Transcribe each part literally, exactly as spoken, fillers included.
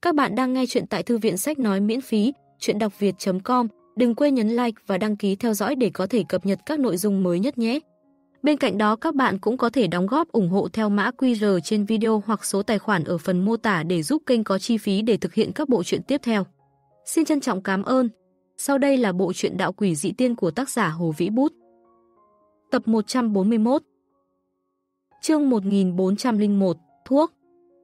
Các bạn đang nghe chuyện tại thư viện sách nói miễn phí, chuyện đọc việt chấm com. Đừng quên nhấn like và đăng ký theo dõi để có thể cập nhật các nội dung mới nhất nhé. Bên cạnh đó các bạn cũng có thể đóng góp ủng hộ theo mã quy rờ trên video hoặc số tài khoản ở phần mô tả để giúp kênh có chi phí để thực hiện các bộ truyện tiếp theo. Xin trân trọng cảm ơn. Sau đây là bộ truyện Đạo Quỷ Dị Tiên của tác giả Hồ Vĩ Bút. Tập một trăm bốn mươi mốt. Chương một nghìn bốn trăm lẻ một, thuốc.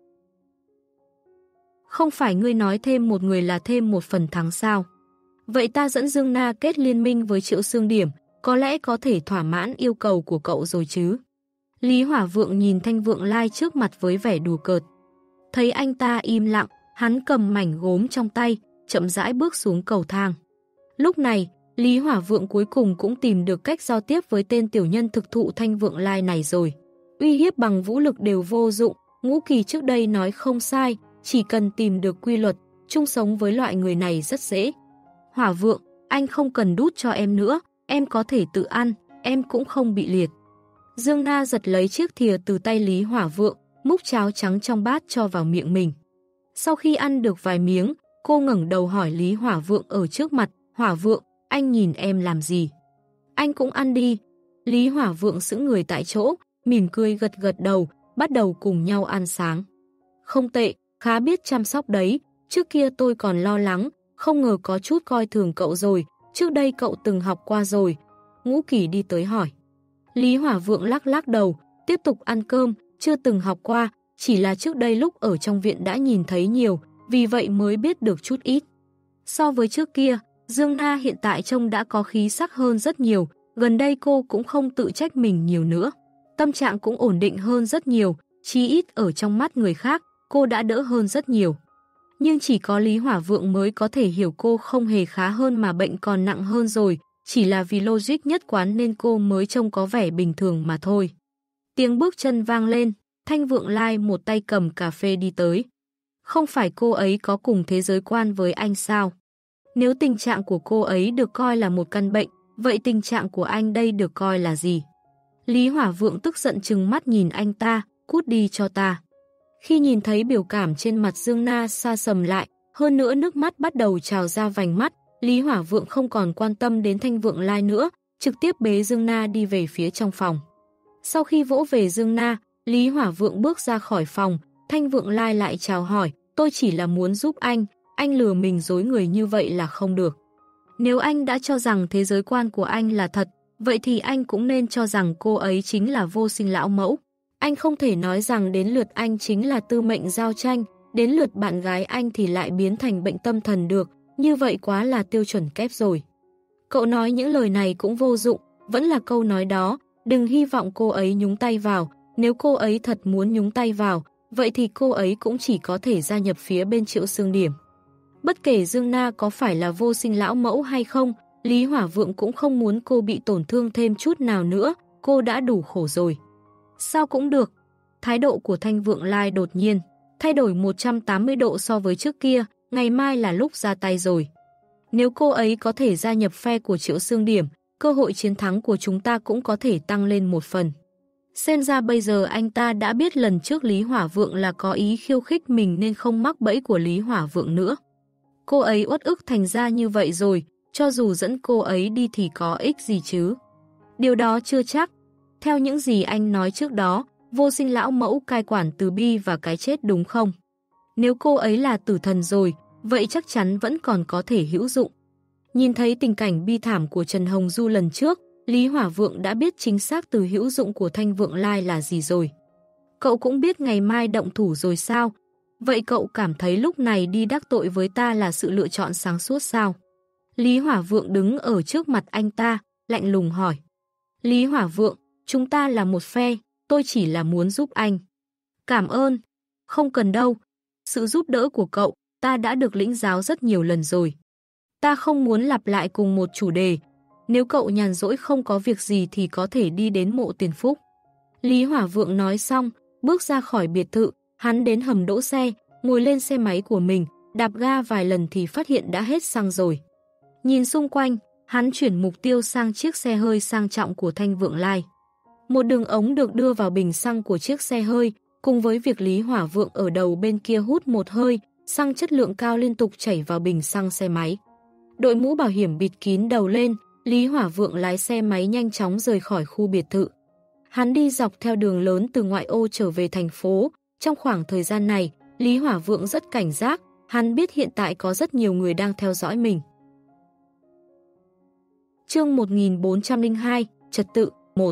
Không phải ngươi nói thêm một người là thêm một phần thắng sao? Vậy ta dẫn Dương Na kết liên minh với Triệu Xương Điểm, có lẽ có thể thỏa mãn yêu cầu của cậu rồi chứ? Lý Hỏa Vượng nhìn Thanh Vượng Lai trước mặt với vẻ đùa cợt. Thấy anh ta im lặng, hắn cầm mảnh gốm trong tay, chậm rãi bước xuống cầu thang. Lúc này, Lý Hỏa Vượng cuối cùng cũng tìm được cách giao tiếp với tên tiểu nhân thực thụ Thanh Vượng Lai này rồi. Uy hiếp bằng vũ lực đều vô dụng, Ngũ Kỳ trước đây nói không sai, chỉ cần tìm được quy luật, chung sống với loại người này rất dễ. Hỏa Vượng, anh không cần đút cho em nữa, em có thể tự ăn, em cũng không bị liệt. Dương Na giật lấy chiếc thìa từ tay Lý Hỏa Vượng, múc cháo trắng trong bát cho vào miệng mình. Sau khi ăn được vài miếng, cô ngẩng đầu hỏi Lý Hỏa Vượng ở trước mặt, Hỏa Vượng, anh nhìn em làm gì? Anh cũng ăn đi. Lý Hỏa Vượng sững người tại chỗ, mỉm cười gật gật đầu, bắt đầu cùng nhau ăn sáng. Không tệ, khá biết chăm sóc đấy, trước kia tôi còn lo lắng, không ngờ có chút coi thường cậu rồi, trước đây cậu từng học qua rồi. Ngũ Kỳ đi tới hỏi. Lý Hỏa Vượng lắc lắc đầu, tiếp tục ăn cơm, chưa từng học qua, chỉ là trước đây lúc ở trong viện đã nhìn thấy nhiều, vì vậy mới biết được chút ít. So với trước kia, Dương Na hiện tại trông đã có khí sắc hơn rất nhiều, gần đây cô cũng không tự trách mình nhiều nữa. Tâm trạng cũng ổn định hơn rất nhiều, chí ít ở trong mắt người khác, cô đã đỡ hơn rất nhiều. Nhưng chỉ có Lý Hỏa Vượng mới có thể hiểu cô không hề khá hơn mà bệnh còn nặng hơn rồi, chỉ là vì logic nhất quán nên cô mới trông có vẻ bình thường mà thôi. Tiếng bước chân vang lên, Thanh Vượng Lai một tay cầm cà phê đi tới. Không phải cô ấy có cùng thế giới quan với anh sao? Nếu tình trạng của cô ấy được coi là một căn bệnh, vậy tình trạng của anh đây được coi là gì? Lý Hỏa Vượng tức giận trừng mắt nhìn anh ta, cút đi cho ta. Khi nhìn thấy biểu cảm trên mặt Dương Na xa sầm lại, hơn nữa nước mắt bắt đầu trào ra vành mắt, Lý Hỏa Vượng không còn quan tâm đến Thanh Vượng Lai nữa, trực tiếp bế Dương Na đi về phía trong phòng. Sau khi vỗ về Dương Na, Lý Hỏa Vượng bước ra khỏi phòng, Thanh Vượng Lai lại chào hỏi, tôi chỉ là muốn giúp anh, anh lừa mình dối người như vậy là không được. Nếu anh đã cho rằng thế giới quan của anh là thật, vậy thì anh cũng nên cho rằng cô ấy chính là Vô Sinh lão mẫu. Anh không thể nói rằng đến lượt anh chính là Tư Mệnh Giao Tranh, đến lượt bạn gái anh thì lại biến thành bệnh tâm thần được, như vậy quá là tiêu chuẩn kép rồi. Cậu nói những lời này cũng vô dụng, vẫn là câu nói đó, đừng hy vọng cô ấy nhúng tay vào, nếu cô ấy thật muốn nhúng tay vào, vậy thì cô ấy cũng chỉ có thể gia nhập phía bên Triệu Xương Điểm. Bất kể Dương Na có phải là Vô Sinh lão mẫu hay không, Lý Hỏa Vượng cũng không muốn cô bị tổn thương thêm chút nào nữa, cô đã đủ khổ rồi. Sao cũng được. Thái độ của Thanh Vượng Lai đột nhiên thay đổi một trăm tám mươi độ so với trước kia, ngày mai là lúc ra tay rồi. Nếu cô ấy có thể gia nhập phe của Triệu Xương Điểm, cơ hội chiến thắng của chúng ta cũng có thể tăng lên một phần. Xem ra bây giờ anh ta đã biết lần trước Lý Hỏa Vượng là có ý khiêu khích mình nên không mắc bẫy của Lý Hỏa Vượng nữa. Cô ấy uất ức thành ra như vậy rồi, cho dù dẫn cô ấy đi thì có ích gì chứ? Điều đó chưa chắc. Theo những gì anh nói trước đó, Vô Sinh lão mẫu cai quản từ bi và cái chết đúng không? Nếu cô ấy là tử thần rồi, vậy chắc chắn vẫn còn có thể hữu dụng. Nhìn thấy tình cảnh bi thảm của Trần Hồng Du lần trước, Lý Hỏa Vượng đã biết chính xác từ hữu dụng của Thanh Vượng Lai là gì rồi. Cậu cũng biết ngày mai động thủ rồi sao? Vậy cậu cảm thấy lúc này đi đắc tội với ta là sự lựa chọn sáng suốt sao? Lý Hỏa Vượng đứng ở trước mặt anh ta, lạnh lùng hỏi. Lý Hỏa Vượng, chúng ta là một phe, tôi chỉ là muốn giúp anh. Cảm ơn. Không cần đâu. Sự giúp đỡ của cậu, ta đã được lĩnh giáo rất nhiều lần rồi. Ta không muốn lặp lại cùng một chủ đề. Nếu cậu nhàn rỗi không có việc gì thì có thể đi đến mộ Tiền Phúc. Lý Hỏa Vượng nói xong, bước ra khỏi biệt thự, hắn đến hầm đỗ xe, ngồi lên xe máy của mình, đạp ga vài lần thì phát hiện đã hết xăng rồi. Nhìn xung quanh, hắn chuyển mục tiêu sang chiếc xe hơi sang trọng của Thanh Vượng Lai. Một đường ống được đưa vào bình xăng của chiếc xe hơi, cùng với việc Lý Hỏa Vượng ở đầu bên kia hút một hơi, xăng chất lượng cao liên tục chảy vào bình xăng xe máy. Đội mũ bảo hiểm bịt kín đầu lên, Lý Hỏa Vượng lái xe máy nhanh chóng rời khỏi khu biệt thự. Hắn đi dọc theo đường lớn từ ngoại ô trở về thành phố. Trong khoảng thời gian này, Lý Hỏa Vượng rất cảnh giác, hắn biết hiện tại có rất nhiều người đang theo dõi mình. Chương một nghìn bốn trăm lẻ hai, Trật tự, một.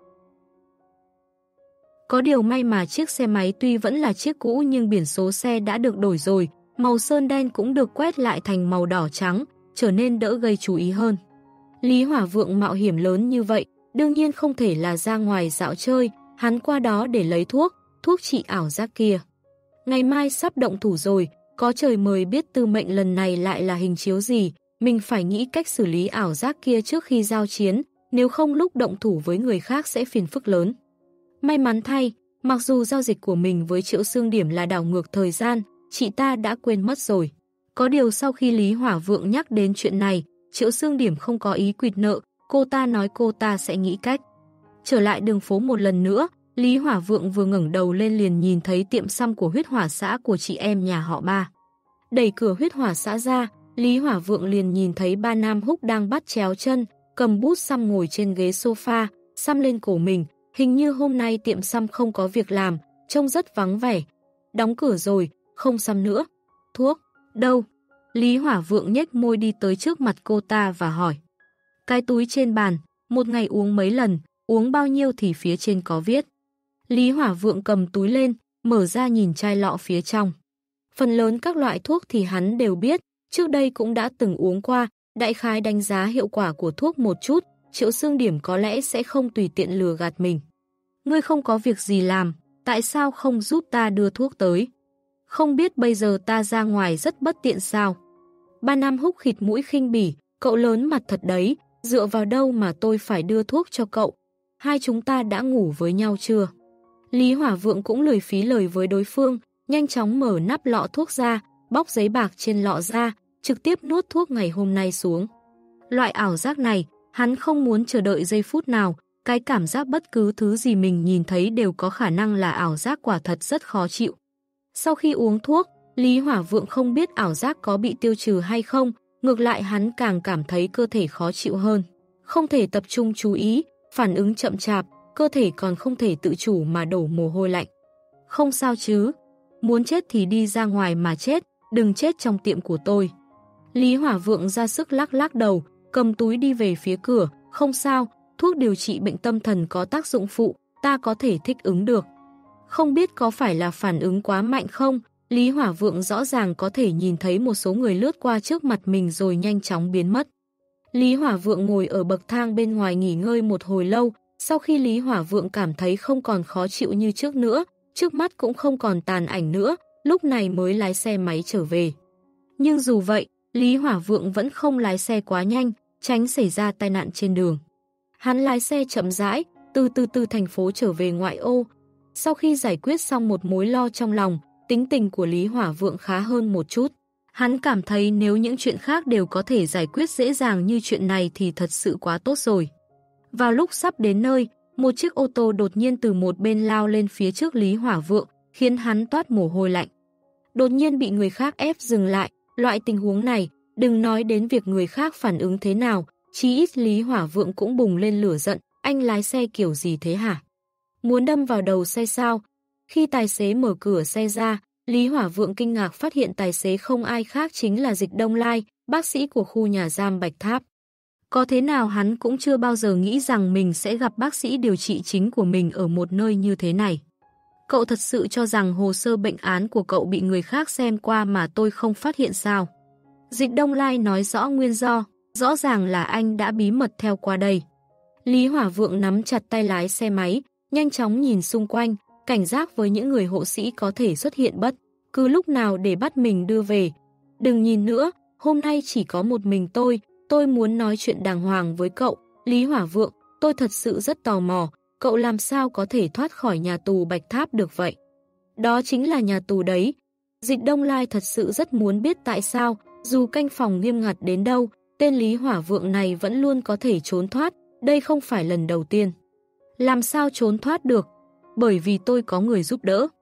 Có điều may mà chiếc xe máy tuy vẫn là chiếc cũ nhưng biển số xe đã được đổi rồi, màu sơn đen cũng được quét lại thành màu đỏ trắng, trở nên đỡ gây chú ý hơn. Lý Hỏa Vượng mạo hiểm lớn như vậy, đương nhiên không thể là ra ngoài dạo chơi, hắn qua đó để lấy thuốc, thuốc trị ảo giác kia. Ngày mai sắp động thủ rồi, có trời mời biết tư mệnh lần này lại là hình chiếu gì, mình phải nghĩ cách xử lý ảo giác kia trước khi giao chiến, nếu không lúc động thủ với người khác sẽ phiền phức lớn. May mắn thay, mặc dù giao dịch của mình với Triệu Xương Điểm là đảo ngược thời gian, chị ta đã quên mất rồi. Có điều sau khi Lý Hỏa Vượng nhắc đến chuyện này, Triệu Xương Điểm không có ý quỵt nợ, cô ta nói cô ta sẽ nghĩ cách. Trở lại đường phố một lần nữa, Lý Hỏa Vượng vừa ngẩng đầu lên liền nhìn thấy tiệm xăm của huyết hỏa xã của chị em nhà họ Ba. Đẩy cửa huyết hỏa xã ra, Lý Hỏa Vượng liền nhìn thấy ba Nam Húc đang bắt chéo chân, cầm bút xăm ngồi trên ghế sofa, xăm lên cổ mình. Hình như hôm nay tiệm xăm không có việc làm, trông rất vắng vẻ. Đóng cửa rồi, không xăm nữa. Thuốc? Đâu? Lý Hỏa Vượng nhếch môi đi tới trước mặt cô ta và hỏi. Cái túi trên bàn, một ngày uống mấy lần, uống bao nhiêu thì phía trên có viết. Lý Hỏa Vượng cầm túi lên, mở ra nhìn chai lọ phía trong. Phần lớn các loại thuốc thì hắn đều biết, trước đây cũng đã từng uống qua, đại khái đánh giá hiệu quả của thuốc một chút, Triệu Xương Điểm có lẽ sẽ không tùy tiện lừa gạt mình. Ngươi không có việc gì làm, tại sao không giúp ta đưa thuốc tới? Không biết bây giờ ta ra ngoài rất bất tiện sao? Ba Nam Húc khịt mũi khinh bỉ, cậu lớn mặt thật đấy, dựa vào đâu mà tôi phải đưa thuốc cho cậu? Hai chúng ta đã ngủ với nhau chưa? Lý Hỏa Vượng cũng lười phí lời với đối phương, nhanh chóng mở nắp lọ thuốc ra, bóc giấy bạc trên lọ ra, trực tiếp nuốt thuốc ngày hôm nay xuống. Loại ảo giác này, hắn không muốn chờ đợi giây phút nào, cái cảm giác bất cứ thứ gì mình nhìn thấy đều có khả năng là ảo giác quả thật rất khó chịu. Sau khi uống thuốc, Lý Hỏa Vượng không biết ảo giác có bị tiêu trừ hay không, ngược lại hắn càng cảm thấy cơ thể khó chịu hơn. Không thể tập trung chú ý, phản ứng chậm chạp, cơ thể còn không thể tự chủ mà đổ mồ hôi lạnh. Không sao chứ, muốn chết thì đi ra ngoài mà chết, đừng chết trong tiệm của tôi. Lý Hỏa Vượng ra sức lắc lắc đầu, cầm túi đi về phía cửa, không sao, thuốc điều trị bệnh tâm thần có tác dụng phụ, ta có thể thích ứng được. Không biết có phải là phản ứng quá mạnh không, Lý Hỏa Vượng rõ ràng có thể nhìn thấy một số người lướt qua trước mặt mình rồi nhanh chóng biến mất. Lý Hỏa Vượng ngồi ở bậc thang bên ngoài nghỉ ngơi một hồi lâu, sau khi Lý Hỏa Vượng cảm thấy không còn khó chịu như trước nữa, trước mắt cũng không còn tàn ảnh nữa, lúc này mới lái xe máy trở về. Nhưng dù vậy, Lý Hỏa Vượng vẫn không lái xe quá nhanh, tránh xảy ra tai nạn trên đường. Hắn lái xe chậm rãi, từ từ từ thành phố trở về ngoại ô. Sau khi giải quyết xong một mối lo trong lòng, tính tình của Lý Hỏa Vượng khá hơn một chút. Hắn cảm thấy nếu những chuyện khác đều có thể giải quyết dễ dàng như chuyện này thì thật sự quá tốt rồi. Vào lúc sắp đến nơi, một chiếc ô tô đột nhiên từ một bên lao lên phía trước Lý Hỏa Vượng, khiến hắn toát mồ hôi lạnh. Đột nhiên bị người khác ép dừng lại, loại tình huống này, đừng nói đến việc người khác phản ứng thế nào, chí ít Lý Hỏa Vượng cũng bùng lên lửa giận, anh lái xe kiểu gì thế hả? Muốn đâm vào đầu xe sao? Khi tài xế mở cửa xe ra, Lý Hỏa Vượng kinh ngạc phát hiện tài xế không ai khác chính là Dịch Đông Lai, bác sĩ của khu nhà giam Bạch Tháp. Có thế nào hắn cũng chưa bao giờ nghĩ rằng mình sẽ gặp bác sĩ điều trị chính của mình ở một nơi như thế này. Cậu thật sự cho rằng hồ sơ bệnh án của cậu bị người khác xem qua mà tôi không phát hiện sao? Dịch Đông Lai nói rõ nguyên do, rõ ràng là anh đã bí mật theo qua đây. Lý Hỏa Vượng nắm chặt tay lái xe máy, nhanh chóng nhìn xung quanh, cảnh giác với những người hộ sĩ có thể xuất hiện bất cứ lúc nào để bắt mình đưa về. Đừng nhìn nữa, hôm nay chỉ có một mình tôi, tôi muốn nói chuyện đàng hoàng với cậu. Lý Hỏa Vượng, tôi thật sự rất tò mò, cậu làm sao có thể thoát khỏi nhà tù Bạch Tháp được vậy? Đó chính là nhà tù đấy. Dịch Đông Lai thật sự rất muốn biết tại sao, dù canh phòng nghiêm ngặt đến đâu, tên Lý Hỏa Vượng này vẫn luôn có thể trốn thoát, đây không phải lần đầu tiên. Làm sao trốn thoát được? Bởi vì tôi có người giúp đỡ.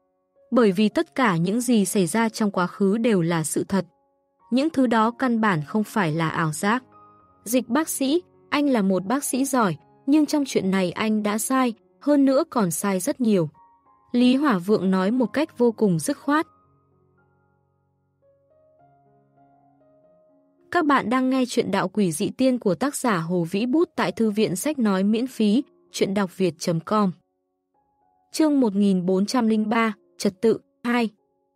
Bởi vì tất cả những gì xảy ra trong quá khứ đều là sự thật. Những thứ đó căn bản không phải là ảo giác. Dịch bác sĩ, anh là một bác sĩ giỏi, nhưng trong chuyện này anh đã sai, hơn nữa còn sai rất nhiều. Lý Hỏa Vượng nói một cách vô cùng dứt khoát. Các bạn đang nghe chuyện Đạo Quỷ Dị Tiên của tác giả Hồ Vĩ Bút tại Thư viện Sách Nói miễn phí, chuyện đọc việt chấm com. Chương một nghìn bốn trăm lẻ ba, Trật tự hai.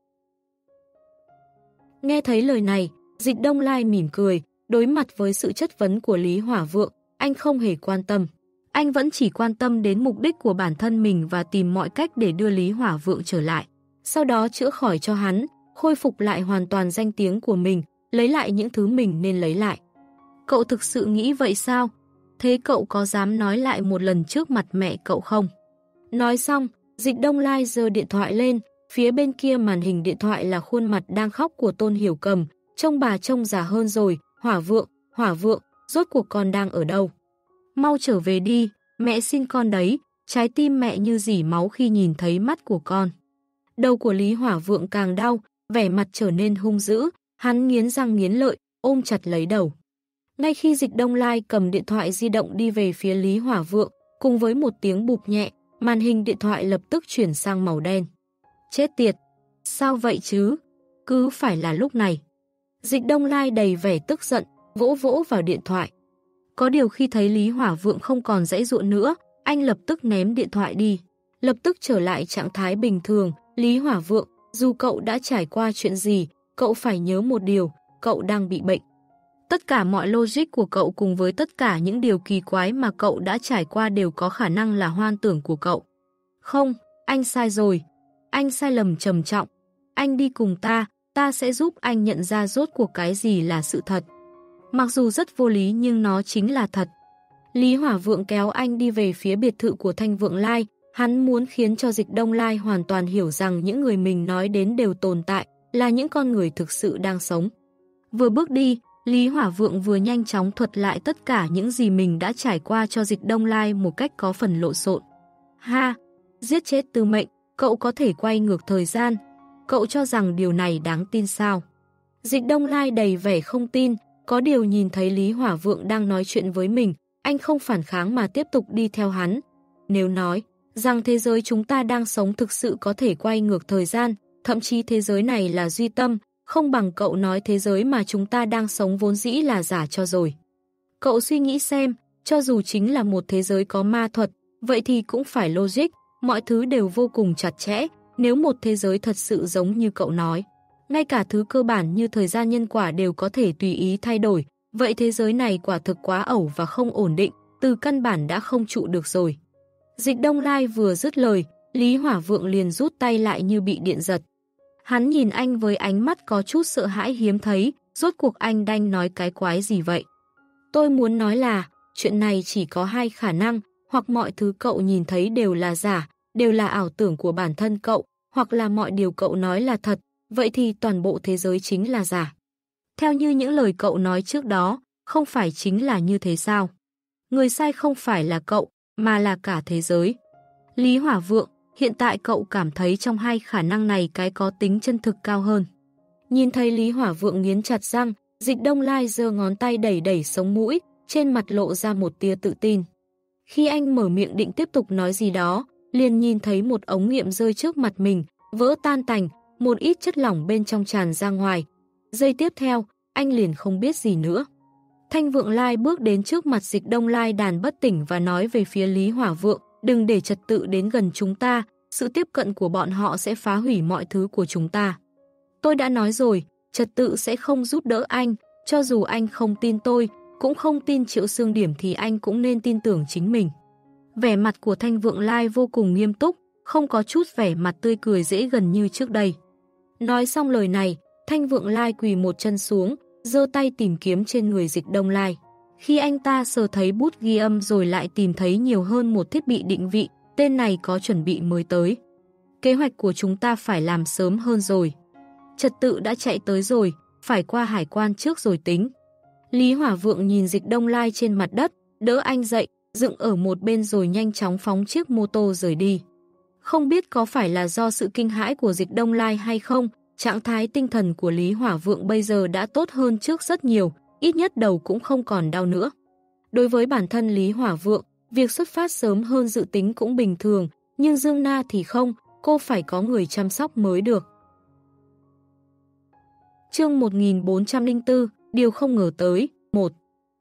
Nghe thấy lời này, Dịch Đông Lai mỉm cười, đối mặt với sự chất vấn của Lý Hỏa Vượng, anh không hề quan tâm. Anh vẫn chỉ quan tâm đến mục đích của bản thân mình và tìm mọi cách để đưa Lý Hỏa Vượng trở lại. Sau đó chữa khỏi cho hắn, khôi phục lại hoàn toàn danh tiếng của mình, lấy lại những thứ mình nên lấy lại. Cậu thực sự nghĩ vậy sao? Thế cậu có dám nói lại một lần trước mặt mẹ cậu không? Nói xong, Dịch Đông Lai giơ điện thoại lên, phía bên kia màn hình điện thoại là khuôn mặt đang khóc của Tôn Hiểu Cầm, trông bà trông già hơn rồi. Hỏa Vượng, Hỏa Vượng, rốt cuộc con đang ở đâu? Mau trở về đi, mẹ xin con đấy, trái tim mẹ như rỉ máu khi nhìn thấy mắt của con. Đầu của Lý Hỏa Vượng càng đau, vẻ mặt trở nên hung dữ, hắn nghiến răng nghiến lợi, ôm chặt lấy đầu. Ngay khi Dịch Đông Lai cầm điện thoại di động đi về phía Lý Hỏa Vượng, cùng với một tiếng bụp nhẹ, màn hình điện thoại lập tức chuyển sang màu đen. Chết tiệt! Sao vậy chứ? Cứ phải là lúc này. Dịch Đông Lai đầy vẻ tức giận, vỗ vỗ vào điện thoại. Có điều khi thấy Lý Hỏa Vượng không còn giãy giụa nữa, anh lập tức ném điện thoại đi. Lập tức trở lại trạng thái bình thường. Lý Hỏa Vượng, dù cậu đã trải qua chuyện gì, cậu phải nhớ một điều, cậu đang bị bệnh. Tất cả mọi logic của cậu cùng với tất cả những điều kỳ quái mà cậu đã trải qua đều có khả năng là hoang tưởng của cậu. Không, anh sai rồi. Anh sai lầm trầm trọng. Anh đi cùng ta, ta sẽ giúp anh nhận ra rốt cuộc cái gì là sự thật. Mặc dù rất vô lý nhưng nó chính là thật. Lý Hỏa Vượng kéo anh đi về phía biệt thự của Thanh Vượng Lai. Hắn muốn khiến cho Dịch Đông Lai hoàn toàn hiểu rằng những người mình nói đến đều tồn tại, là những con người thực sự đang sống. Vừa bước đi, Lý Hỏa Vượng vừa nhanh chóng thuật lại tất cả những gì mình đã trải qua cho Dịch Đông Lai một cách có phần lộn xộn. Ha! Giết chết Tư Mệnh, cậu có thể quay ngược thời gian. Cậu cho rằng điều này đáng tin sao? Dịch Đông Lai đầy vẻ không tin, có điều nhìn thấy Lý Hỏa Vượng đang nói chuyện với mình, anh không phản kháng mà tiếp tục đi theo hắn. Nếu nói rằng thế giới chúng ta đang sống thực sự có thể quay ngược thời gian, thậm chí thế giới này là duy tâm, không bằng cậu nói thế giới mà chúng ta đang sống vốn dĩ là giả cho rồi. Cậu suy nghĩ xem, cho dù chính là một thế giới có ma thuật, vậy thì cũng phải logic, mọi thứ đều vô cùng chặt chẽ. Nếu một thế giới thật sự giống như cậu nói, ngay cả thứ cơ bản như thời gian nhân quả đều có thể tùy ý thay đổi, vậy thế giới này quả thực quá ẩu và không ổn định, từ căn bản đã không trụ được rồi. Dịch Đông Lai vừa dứt lời, Lý Hỏa Vượng liền rút tay lại như bị điện giật. Hắn nhìn anh với ánh mắt có chút sợ hãi hiếm thấy, rốt cuộc anh đang nói cái quái gì vậy? Tôi muốn nói là, chuyện này chỉ có hai khả năng, hoặc mọi thứ cậu nhìn thấy đều là giả, đều là ảo tưởng của bản thân cậu, hoặc là mọi điều cậu nói là thật, vậy thì toàn bộ thế giới chính là giả. Theo như những lời cậu nói trước đó, không phải chính là như thế sao? Người sai không phải là cậu, mà là cả thế giới. Lý Hỏa Vượng, hiện tại cậu cảm thấy trong hai khả năng này cái có tính chân thực cao hơn. Nhìn thấy Lý Hỏa Vượng nghiến chặt răng, Dịch Đông Lai giơ ngón tay đẩy đẩy sống mũi, trên mặt lộ ra một tia tự tin. Khi anh mở miệng định tiếp tục nói gì đó, liền nhìn thấy một ống nghiệm rơi trước mặt mình, vỡ tan tành, một ít chất lỏng bên trong tràn ra ngoài. Giây tiếp theo, anh liền không biết gì nữa. Thanh Vượng Lai bước đến trước mặt Dịch Đông Lai đàn bất tỉnh và nói về phía Lý Hỏa Vượng, đừng để trật tự đến gần chúng ta, sự tiếp cận của bọn họ sẽ phá hủy mọi thứ của chúng ta. Tôi đã nói rồi, trật tự sẽ không giúp đỡ anh, cho dù anh không tin tôi, cũng không tin Triệu Xương Điểm thì anh cũng nên tin tưởng chính mình. Vẻ mặt của Thanh Vượng Lai vô cùng nghiêm túc, không có chút vẻ mặt tươi cười dễ gần như trước đây. Nói xong lời này, Thanh Vượng Lai quỳ một chân xuống, giơ tay tìm kiếm trên người Dịch Đông Lai. Khi anh ta sờ thấy bút ghi âm rồi lại tìm thấy nhiều hơn một thiết bị định vị, tên này có chuẩn bị mới tới. Kế hoạch của chúng ta phải làm sớm hơn rồi. Trật tự đã chạy tới rồi, phải qua hải quan trước rồi tính. Lý Hỏa Vượng nhìn Dịch Đông Lai trên mặt đất, đỡ anh dậy, dựng ở một bên rồi nhanh chóng phóng chiếc mô tô rời đi. Không biết có phải là do sự kinh hãi của Dịch Đông Lai hay không, trạng thái tinh thần của Lý Hỏa Vượng bây giờ đã tốt hơn trước rất nhiều, ít nhất đầu cũng không còn đau nữa. Đối với bản thân Lý Hỏa Vượng, việc xuất phát sớm hơn dự tính cũng bình thường, nhưng Dương Na thì không, cô phải có người chăm sóc mới được. Chương một nghìn bốn trăm lẻ bốn, điều không ngờ tới, một.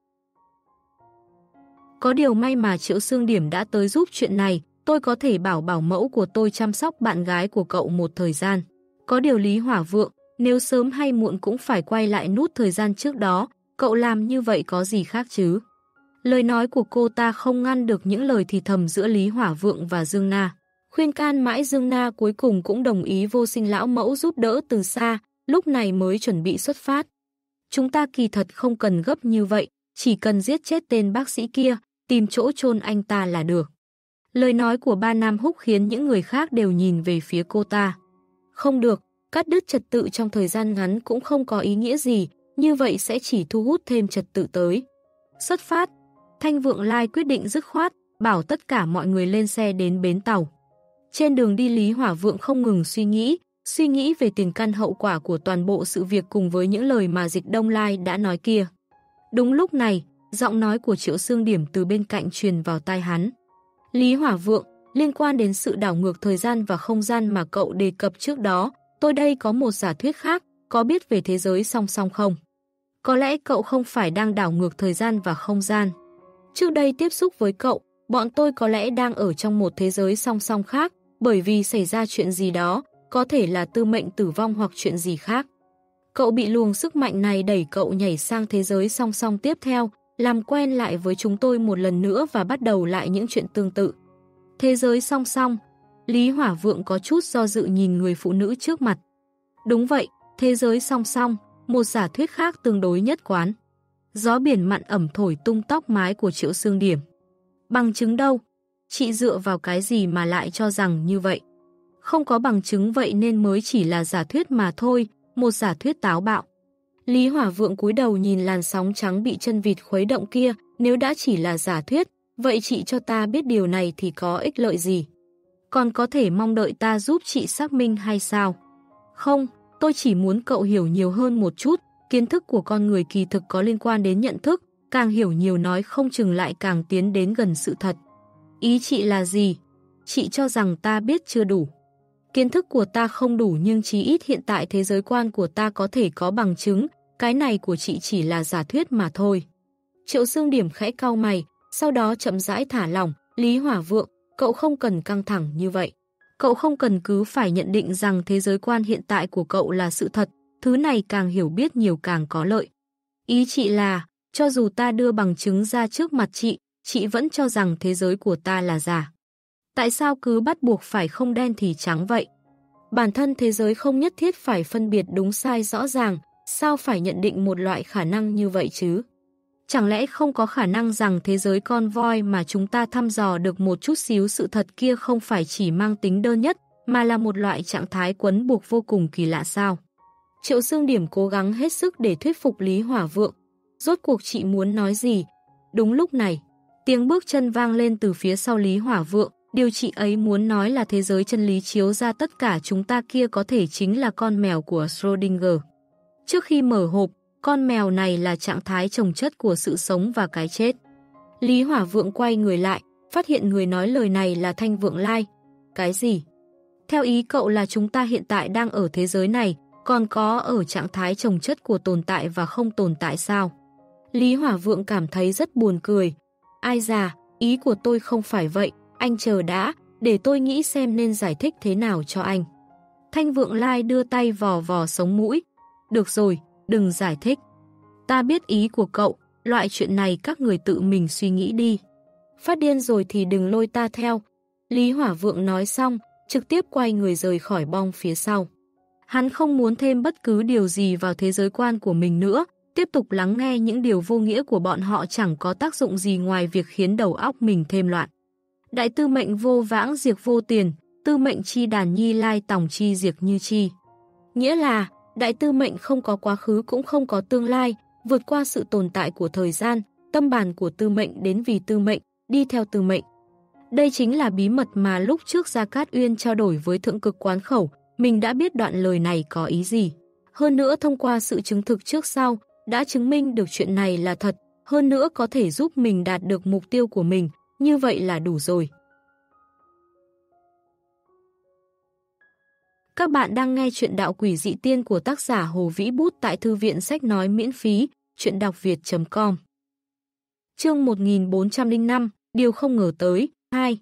Có điều may mà Triệu Xương Điểm đã tới giúp chuyện này, tôi có thể bảo bảo mẫu của tôi chăm sóc bạn gái của cậu một thời gian. Có điều Lý Hỏa Vượng, nếu sớm hay muộn cũng phải quay lại nút thời gian trước đó, cậu làm như vậy có gì khác chứ? Lời nói của cô ta không ngăn được những lời thì thầm giữa Lý Hỏa Vượng và Dương Na. Khuyên can mãi Dương Na cuối cùng cũng đồng ý Vô Sinh lão mẫu giúp đỡ từ xa, lúc này mới chuẩn bị xuất phát. Chúng ta kỳ thật không cần gấp như vậy, chỉ cần giết chết tên bác sĩ kia, tìm chỗ chôn anh ta là được. Lời nói của ba Nam Húc khiến những người khác đều nhìn về phía cô ta. Không được, cắt đứt trật tự trong thời gian ngắn cũng không có ý nghĩa gì, như vậy sẽ chỉ thu hút thêm trật tự tới. Xuất phát, Thanh Vượng Lai quyết định dứt khoát, bảo tất cả mọi người lên xe đến bến tàu. Trên đường đi Lý Hỏa Vượng không ngừng suy nghĩ, suy nghĩ về tiền căn hậu quả của toàn bộ sự việc cùng với những lời mà Dịch Đông Lai đã nói kia. Đúng lúc này, giọng nói của Triệu Xương Điểm từ bên cạnh truyền vào tai hắn. Lý Hỏa Vượng, liên quan đến sự đảo ngược thời gian và không gian mà cậu đề cập trước đó, tôi đây có một giả thuyết khác, có biết về thế giới song song không? Có lẽ cậu không phải đang đảo ngược thời gian và không gian. Trước đây tiếp xúc với cậu, bọn tôi có lẽ đang ở trong một thế giới song song khác, bởi vì xảy ra chuyện gì đó, có thể là tư mệnh tử vong hoặc chuyện gì khác. Cậu bị luồng sức mạnh này đẩy cậu nhảy sang thế giới song song tiếp theo, làm quen lại với chúng tôi một lần nữa và bắt đầu lại những chuyện tương tự. Thế giới song song, Lý Hỏa Vượng có chút do dự nhìn người phụ nữ trước mặt. Đúng vậy, thế giới song song, một giả thuyết khác tương đối nhất quán. Gió biển mặn ẩm thổi tung tóc mái của Triệu Xương Điểm. Bằng chứng đâu? Chị dựa vào cái gì mà lại cho rằng như vậy? Không có bằng chứng vậy nên mới chỉ là giả thuyết mà thôi, một giả thuyết táo bạo. Lý Hỏa Vượng cúi đầu nhìn làn sóng trắng bị chân vịt khuấy động kia, nếu đã chỉ là giả thuyết, vậy chị cho ta biết điều này thì có ích lợi gì? Còn có thể mong đợi ta giúp chị xác minh hay sao? Không, tôi chỉ muốn cậu hiểu nhiều hơn một chút, kiến thức của con người kỳ thực có liên quan đến nhận thức, càng hiểu nhiều nói không chừng lại càng tiến đến gần sự thật. Ý chị là gì? Chị cho rằng ta biết chưa đủ. Kiến thức của ta không đủ nhưng chí ít hiện tại thế giới quan của ta có thể có bằng chứng, cái này của chị chỉ là giả thuyết mà thôi. Triệu Xương Điểm khẽ cau mày, sau đó chậm rãi thả lỏng, Lý Hỏa Vượng, cậu không cần căng thẳng như vậy. Cậu không cần cứ phải nhận định rằng thế giới quan hiện tại của cậu là sự thật, thứ này càng hiểu biết nhiều càng có lợi. Ý chị là, cho dù ta đưa bằng chứng ra trước mặt chị, chị vẫn cho rằng thế giới của ta là giả. Tại sao cứ bắt buộc phải không đen thì trắng vậy? Bản thân thế giới không nhất thiết phải phân biệt đúng sai rõ ràng, sao phải nhận định một loại khả năng như vậy chứ? Chẳng lẽ không có khả năng rằng thế giới con voi mà chúng ta thăm dò được một chút xíu sự thật kia không phải chỉ mang tính đơn nhất, mà là một loại trạng thái quấn buộc vô cùng kỳ lạ sao? Triệu Xương Điểm cố gắng hết sức để thuyết phục Lý Hỏa Vượng. Rốt cuộc chị muốn nói gì? Đúng lúc này, tiếng bước chân vang lên từ phía sau Lý Hỏa Vượng. Điều chị ấy muốn nói là thế giới chân lý chiếu ra tất cả chúng ta kia có thể chính là con mèo của Schrödinger. Trước khi mở hộp, con mèo này là trạng thái chồng chất của sự sống và cái chết. Lý Hỏa Vượng quay người lại, phát hiện người nói lời này là Thanh Vượng Lai. Cái gì? Theo ý cậu là chúng ta hiện tại đang ở thế giới này, còn có ở trạng thái chồng chất của tồn tại và không tồn tại sao? Lý Hỏa Vượng cảm thấy rất buồn cười. Ai già, ý của tôi không phải vậy. Anh chờ đã, để tôi nghĩ xem nên giải thích thế nào cho anh. Thanh Vượng Lai đưa tay vò vò sống mũi. Được rồi, đừng giải thích. Ta biết ý của cậu, loại chuyện này các người tự mình suy nghĩ đi. Phát điên rồi thì đừng lôi ta theo. Lý Hỏa Vượng nói xong, trực tiếp quay người rời khỏi bong phía sau. Hắn không muốn thêm bất cứ điều gì vào thế giới quan của mình nữa, tiếp tục lắng nghe những điều vô nghĩa của bọn họ chẳng có tác dụng gì ngoài việc khiến đầu óc mình thêm loạn. Đại tư mệnh vô vãng diệt vô tiền, tư mệnh chi đàn nhi lai tòng chi diệt như chi. Nghĩa là, đại tư mệnh không có quá khứ cũng không có tương lai, vượt qua sự tồn tại của thời gian, tâm bản của tư mệnh đến vì tư mệnh, đi theo tư mệnh. Đây chính là bí mật mà lúc trước Gia Cát Uyên trao đổi với Thượng Cực Quán Khẩu, mình đã biết đoạn lời này có ý gì. Hơn nữa thông qua sự chứng thực trước sau, đã chứng minh được chuyện này là thật, hơn nữa có thể giúp mình đạt được mục tiêu của mình, như vậy là đủ rồi. Các bạn đang nghe chuyện Đạo Quỷ Dị Tiên của tác giả Hồ Vĩ Bút tại Thư viện Sách Nói miễn phí, chuyện đọc việt chấm com. Chương một nghìn bốn trăm lẻ năm, Điều không ngờ tới, hai.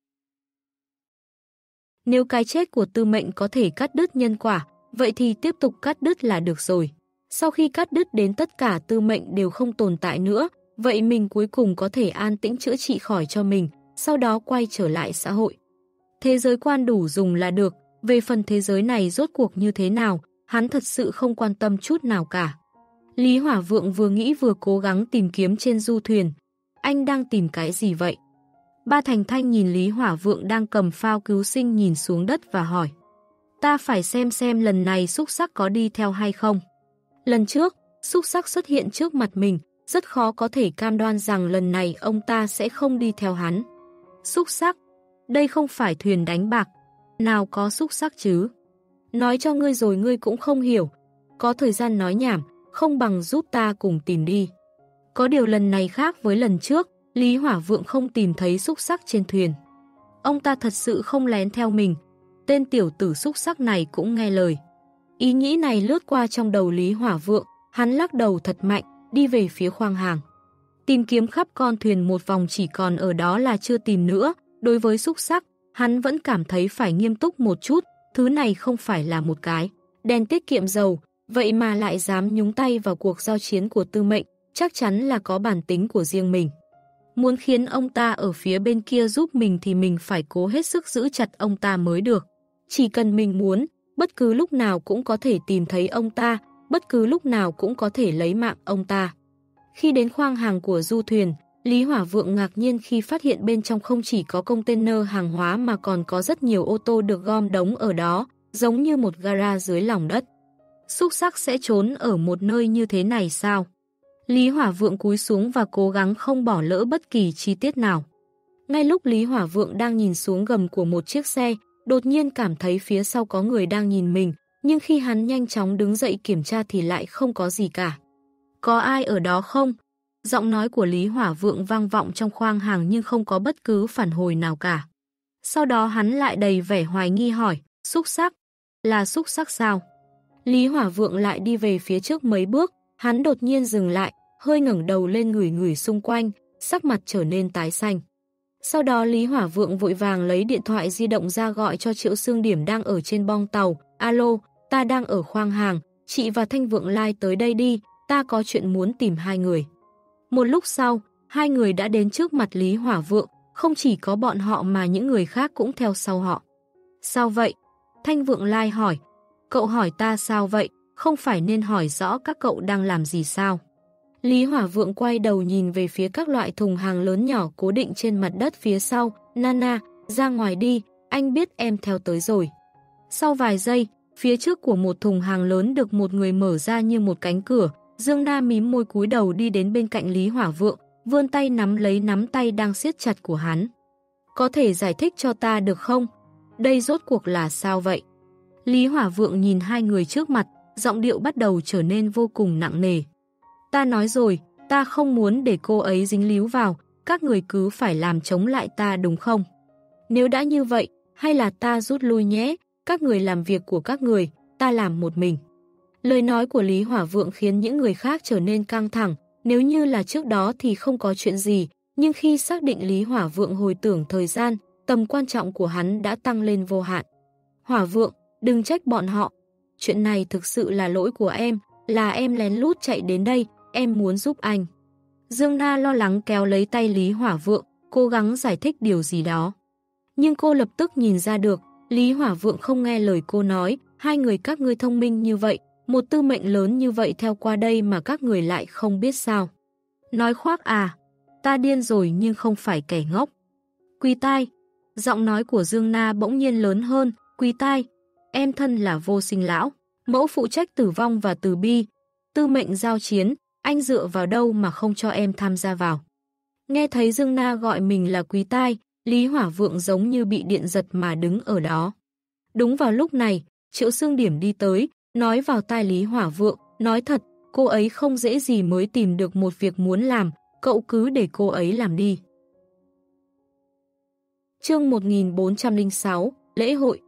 Nếu cái chết của Tư Mệnh có thể cắt đứt nhân quả, vậy thì tiếp tục cắt đứt là được rồi. Sau khi cắt đứt đến tất cả Tư Mệnh đều không tồn tại nữa, vậy mình cuối cùng có thể an tĩnh chữa trị khỏi cho mình, sau đó quay trở lại xã hội. Thế giới quan đủ dùng là được, về phần thế giới này rốt cuộc như thế nào, hắn thật sự không quan tâm chút nào cả. Lý Hỏa Vượng vừa nghĩ vừa cố gắng tìm kiếm trên du thuyền. Anh đang tìm cái gì vậy? Ba Thành Thanh nhìn Lý Hỏa Vượng đang cầm phao cứu sinh nhìn xuống đất và hỏi. Ta phải xem xem lần này xúc sắc có đi theo hay không. Lần trước, xúc sắc xuất hiện trước mặt mình, rất khó có thể cam đoan rằng lần này ông ta sẽ không đi theo hắn. Xúc sắc? Đây không phải thuyền đánh bạc. Nào có xúc sắc chứ? Nói cho ngươi rồi ngươi cũng không hiểu. Có thời gian nói nhảm, không bằng giúp ta cùng tìm đi. Có điều lần này khác với lần trước, Lý Hỏa Vượng không tìm thấy xúc sắc trên thuyền. Ông ta thật sự không lén theo mình. Tên tiểu tử xúc sắc này cũng nghe lời. Ý nghĩ này lướt qua trong đầu Lý Hỏa Vượng, hắn lắc đầu thật mạnh, đi về phía khoang hàng. Tìm kiếm khắp con thuyền một vòng chỉ còn ở đó là chưa tìm nữa. Đối với xúc sắc, hắn vẫn cảm thấy phải nghiêm túc một chút, thứ này không phải là một cái đèn tiết kiệm dầu, vậy mà lại dám nhúng tay vào cuộc giao chiến của Tư Mệnh, chắc chắn là có bản tính của riêng mình. Muốn khiến ông ta ở phía bên kia giúp mình thì mình phải cố hết sức giữ chặt ông ta mới được. Chỉ cần mình muốn, bất cứ lúc nào cũng có thể tìm thấy ông ta, bất cứ lúc nào cũng có thể lấy mạng ông ta. Khi đến khoang hàng của du thuyền, Lý Hỏa Vượng ngạc nhiên khi phát hiện bên trong không chỉ có container hàng hóa mà còn có rất nhiều ô tô được gom đống ở đó, giống như một gara dưới lòng đất. Xúc sắc sẽ trốn ở một nơi như thế này sao? Lý Hỏa Vượng cúi xuống và cố gắng không bỏ lỡ bất kỳ chi tiết nào. Ngay lúc Lý Hỏa Vượng đang nhìn xuống gầm của một chiếc xe, đột nhiên cảm thấy phía sau có người đang nhìn mình, nhưng khi hắn nhanh chóng đứng dậy kiểm tra thì lại không có gì cả. Có ai ở đó không? Giọng nói của Lý Hỏa Vượng vang vọng trong khoang hàng nhưng không có bất cứ phản hồi nào cả. Sau đó hắn lại đầy vẻ hoài nghi hỏi, xúc sắc? Là xúc sắc sao? Lý Hỏa Vượng lại đi về phía trước mấy bước, hắn đột nhiên dừng lại, hơi ngẩng đầu lên ngửi ngửi xung quanh, sắc mặt trở nên tái xanh. Sau đó Lý Hỏa Vượng vội vàng lấy điện thoại di động ra gọi cho Triệu Xương Điểm đang ở trên bong tàu. Alo, ta đang ở khoang hàng, chị và Thanh Vượng Lai tới đây đi, ta có chuyện muốn tìm hai người. Một lúc sau, hai người đã đến trước mặt Lý Hỏa Vượng, không chỉ có bọn họ mà những người khác cũng theo sau họ. Sao vậy? Thanh Vượng Lai hỏi. Cậu hỏi ta sao vậy? Không phải nên hỏi rõ các cậu đang làm gì sao? Lý Hỏa Vượng quay đầu nhìn về phía các loại thùng hàng lớn nhỏ cố định trên mặt đất phía sau. Nana, ra ngoài đi, anh biết em theo tới rồi. Sau vài giây, phía trước của một thùng hàng lớn được một người mở ra như một cánh cửa. Dương Na mím môi cúi đầu đi đến bên cạnh Lý Hỏa Vượng, vươn tay nắm lấy nắm tay đang siết chặt của hắn. Có thể giải thích cho ta được không? Đây rốt cuộc là sao vậy? Lý Hỏa Vượng nhìn hai người trước mặt, giọng điệu bắt đầu trở nên vô cùng nặng nề. Ta nói rồi, ta không muốn để cô ấy dính líu vào, các người cứ phải làm chống lại ta đúng không? Nếu đã như vậy, hay là ta rút lui nhé, các người làm việc của các người, ta làm một mình. Lời nói của Lý Hỏa Vượng khiến những người khác trở nên căng thẳng, nếu như là trước đó thì không có chuyện gì, nhưng khi xác định Lý Hỏa Vượng hồi tưởng thời gian, tầm quan trọng của hắn đã tăng lên vô hạn. Hỏa Vượng, đừng trách bọn họ, chuyện này thực sự là lỗi của em, là em lén lút chạy đến đây, em muốn giúp anh. Dương Na lo lắng kéo lấy tay Lý Hỏa Vượng, cố gắng giải thích điều gì đó. Nhưng cô lập tức nhìn ra được, Lý Hỏa Vượng không nghe lời cô nói, hai người các ngươi thông minh như vậy, một tư mệnh lớn như vậy theo qua đây mà các người lại không biết sao. Nói khoác à, ta điên rồi nhưng không phải kẻ ngốc. Quý tai, giọng nói của Dương Na bỗng nhiên lớn hơn, quý tai, em thân là Vô Sinh lão, mẫu phụ trách tử vong và từ bi, tư mệnh giao chiến, anh dựa vào đâu mà không cho em tham gia vào. Nghe thấy Dương Na gọi mình là quý tai, Lý Hỏa Vượng giống như bị điện giật mà đứng ở đó. Đúng vào lúc này, Triệu Xương Điểm đi tới, nói vào tai Lý Hỏa Vượng, nói thật, cô ấy không dễ gì mới tìm được một việc muốn làm, cậu cứ để cô ấy làm đi. Chương một nghìn bốn trăm lẻ sáu, Lễ hội.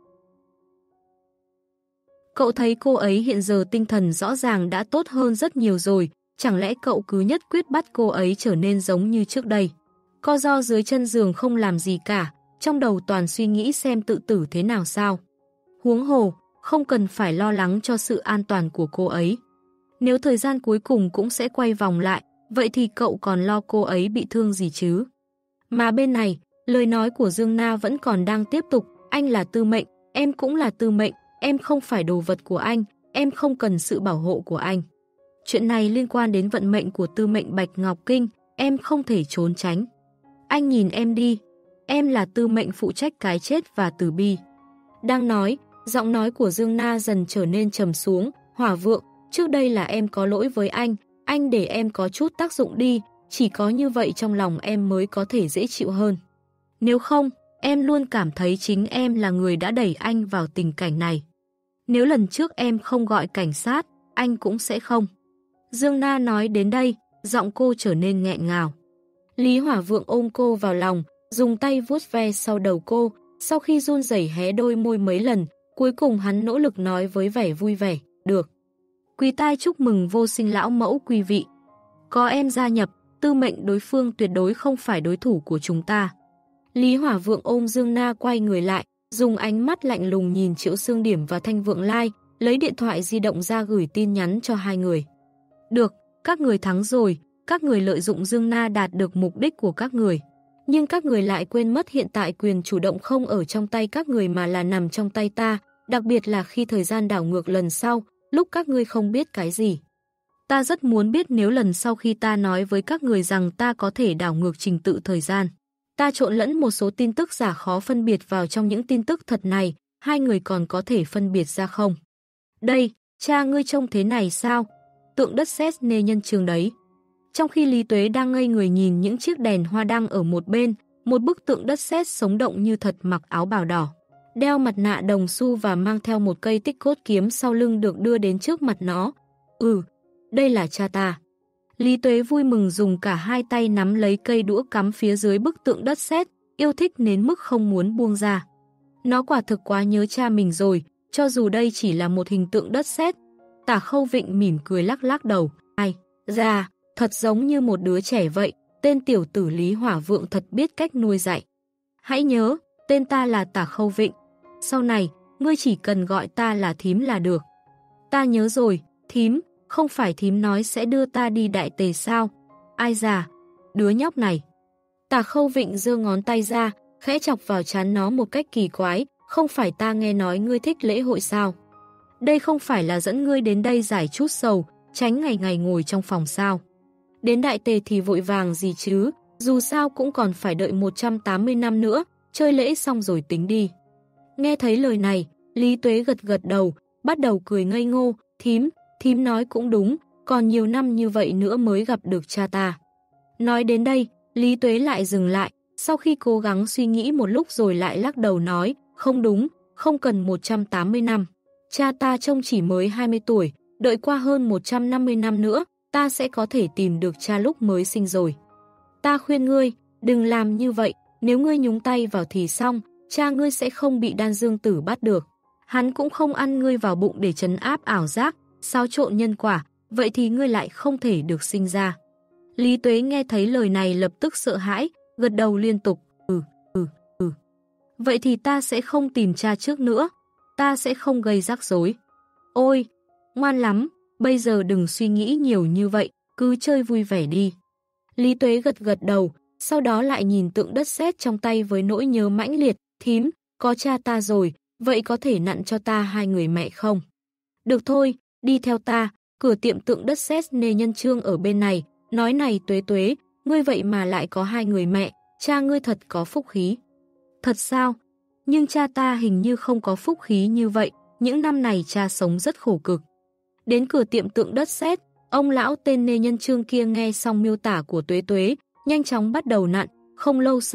Cậu thấy cô ấy hiện giờ tinh thần rõ ràng đã tốt hơn rất nhiều rồi, chẳng lẽ cậu cứ nhất quyết bắt cô ấy trở nên giống như trước đây? Co ro dưới chân giường không làm gì cả, trong đầu toàn suy nghĩ xem tự tử thế nào sao. Huống hồ, không cần phải lo lắng cho sự an toàn của cô ấy. Nếu thời gian cuối cùng cũng sẽ quay vòng lại, vậy thì cậu còn lo cô ấy bị thương gì chứ? Mà bên này, lời nói của Dương Na vẫn còn đang tiếp tục, anh là tư mệnh, em cũng là tư mệnh, em không phải đồ vật của anh, em không cần sự bảo hộ của anh. Chuyện này liên quan đến vận mệnh của tư mệnh Bạch Ngọc Kinh, em không thể trốn tránh. Anh nhìn em đi, em là tư mệnh phụ trách cái chết và tử bi. Đang nói, giọng nói của Dương Na dần trở nên trầm xuống, Hỏa Vượng, trước đây là em có lỗi với anh, anh để em có chút tác dụng đi, chỉ có như vậy trong lòng em mới có thể dễ chịu hơn. Nếu không, em luôn cảm thấy chính em là người đã đẩy anh vào tình cảnh này. Nếu lần trước em không gọi cảnh sát, anh cũng sẽ không. Dương Na nói đến đây, giọng cô trở nên nghẹn ngào. Lý Hỏa Vượng ôm cô vào lòng, dùng tay vuốt ve sau đầu cô, sau khi run rẩy hé đôi môi mấy lần, cuối cùng hắn nỗ lực nói với vẻ vui vẻ, được. Quỳ tai chúc mừng vô sinh lão mẫu quý vị. Có em gia nhập, tư mệnh đối phương tuyệt đối không phải đối thủ của chúng ta. Lý Hỏa Vượng ôm Dương Na quay người lại, dùng ánh mắt lạnh lùng nhìn Triệu Xương Điểm và Thanh Vượng Lai, lấy điện thoại di động ra gửi tin nhắn cho hai người. Được, các người thắng rồi, các người lợi dụng Dương Na đạt được mục đích của các người. Nhưng các người lại quên mất hiện tại quyền chủ động không ở trong tay các người mà là nằm trong tay ta, đặc biệt là khi thời gian đảo ngược lần sau, lúc các ngươi không biết cái gì. Ta rất muốn biết nếu lần sau khi ta nói với các người rằng ta có thể đảo ngược trình tự thời gian. Ta trộn lẫn một số tin tức giả khó phân biệt vào trong những tin tức thật này, hai người còn có thể phân biệt ra không? Đây, cha ngươi trông thế này sao? Tượng đất sét nê nhân trường đấy. Trong khi Lý Tuế đang ngây người nhìn những chiếc đèn hoa đăng ở một bên, một bức tượng đất sét sống động như thật mặc áo bào đỏ, đeo mặt nạ đồng xu và mang theo một cây tích cốt kiếm sau lưng được đưa đến trước mặt nó. Ừ, đây là cha ta. Lý Tuế vui mừng dùng cả hai tay nắm lấy cây đũa cắm phía dưới bức tượng đất sét, yêu thích đến mức không muốn buông ra. Nó quả thực quá nhớ cha mình rồi, cho dù đây chỉ là một hình tượng đất sét. Tả Khâu Vịnh mỉm cười lắc lắc đầu, ai, ra, thật giống như một đứa trẻ vậy, tên tiểu tử Lý Hỏa Vượng thật biết cách nuôi dạy. Hãy nhớ, tên ta là Tả Khâu Vịnh, sau này, ngươi chỉ cần gọi ta là thím là được. Ta nhớ rồi, thím, không phải thím nói sẽ đưa ta đi Đại Tề sao? Ai già, đứa nhóc này. Tả Khâu Vịnh giơ ngón tay ra, khẽ chọc vào trán nó một cách kỳ quái, không phải ta nghe nói ngươi thích lễ hội sao? Đây không phải là dẫn ngươi đến đây giải chút sầu, tránh ngày ngày ngồi trong phòng sao? Đến Đại Tề thì vội vàng gì chứ, dù sao cũng còn phải đợi một trăm tám mươi năm nữa, chơi lễ xong rồi tính đi. Nghe thấy lời này, Lý Tuế gật gật đầu, bắt đầu cười ngây ngô, thím, thím nói cũng đúng, còn nhiều năm như vậy nữa mới gặp được cha ta. Nói đến đây, Lý Tuế lại dừng lại, sau khi cố gắng suy nghĩ một lúc rồi lại lắc đầu nói, không đúng, không cần một trăm tám mươi năm. Cha ta trông chỉ mới hai mươi tuổi, đợi qua hơn một trăm năm mươi năm nữa, ta sẽ có thể tìm được cha lúc mới sinh rồi. Ta khuyên ngươi, đừng làm như vậy, nếu ngươi nhúng tay vào thì xong, cha ngươi sẽ không bị Đan Dương Tử bắt được. Hắn cũng không ăn ngươi vào bụng để trấn áp ảo giác, xáo trộn nhân quả, vậy thì ngươi lại không thể được sinh ra. Lý Tuế nghe thấy lời này lập tức sợ hãi, gật đầu liên tục, ừ, ừ, ừ. Vậy thì ta sẽ không tìm cha trước nữa, ta sẽ không gây rắc rối. Ôi, ngoan lắm, bây giờ đừng suy nghĩ nhiều như vậy, cứ chơi vui vẻ đi. Lý Tuế gật gật đầu, sau đó lại nhìn tượng đất sét trong tay với nỗi nhớ mãnh liệt, thím, có cha ta rồi, vậy có thể nặn cho ta hai người mẹ không? Được thôi, đi theo ta, cửa tiệm tượng đất sét nê nhân trương ở bên này, nói này Tuế Tuế, ngươi vậy mà lại có hai người mẹ, cha ngươi thật có phúc khí. Thật sao? Nhưng cha ta hình như không có phúc khí như vậy, những năm này cha sống rất khổ cực. Đến cửa tiệm tượng đất sét, ông lão tên nê nhân trương kia nghe xong miêu tả của Tuế Tuế, nhanh chóng bắt đầu nặn, không lâu sau,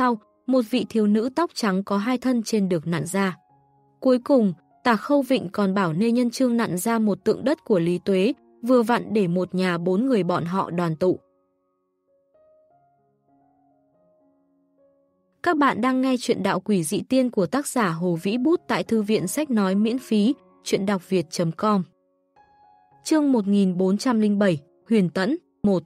một vị thiếu nữ tóc trắng có hai thân trên được nặn ra. Cuối cùng, Tả Khâu Vịnh còn bảo Nê Nhân Chương nặn ra một tượng đất của Lý Tuế, vừa vặn để một nhà bốn người bọn họ đoàn tụ. Các bạn đang nghe chuyện Đạo Quỷ Dị Tiên của tác giả Hồ Vĩ Bút tại Thư viện Sách Nói miễn phí, chuyện đọc việt chấm com. Chương một nghìn bốn trăm lẻ bảy, Huyền Tẫn, một.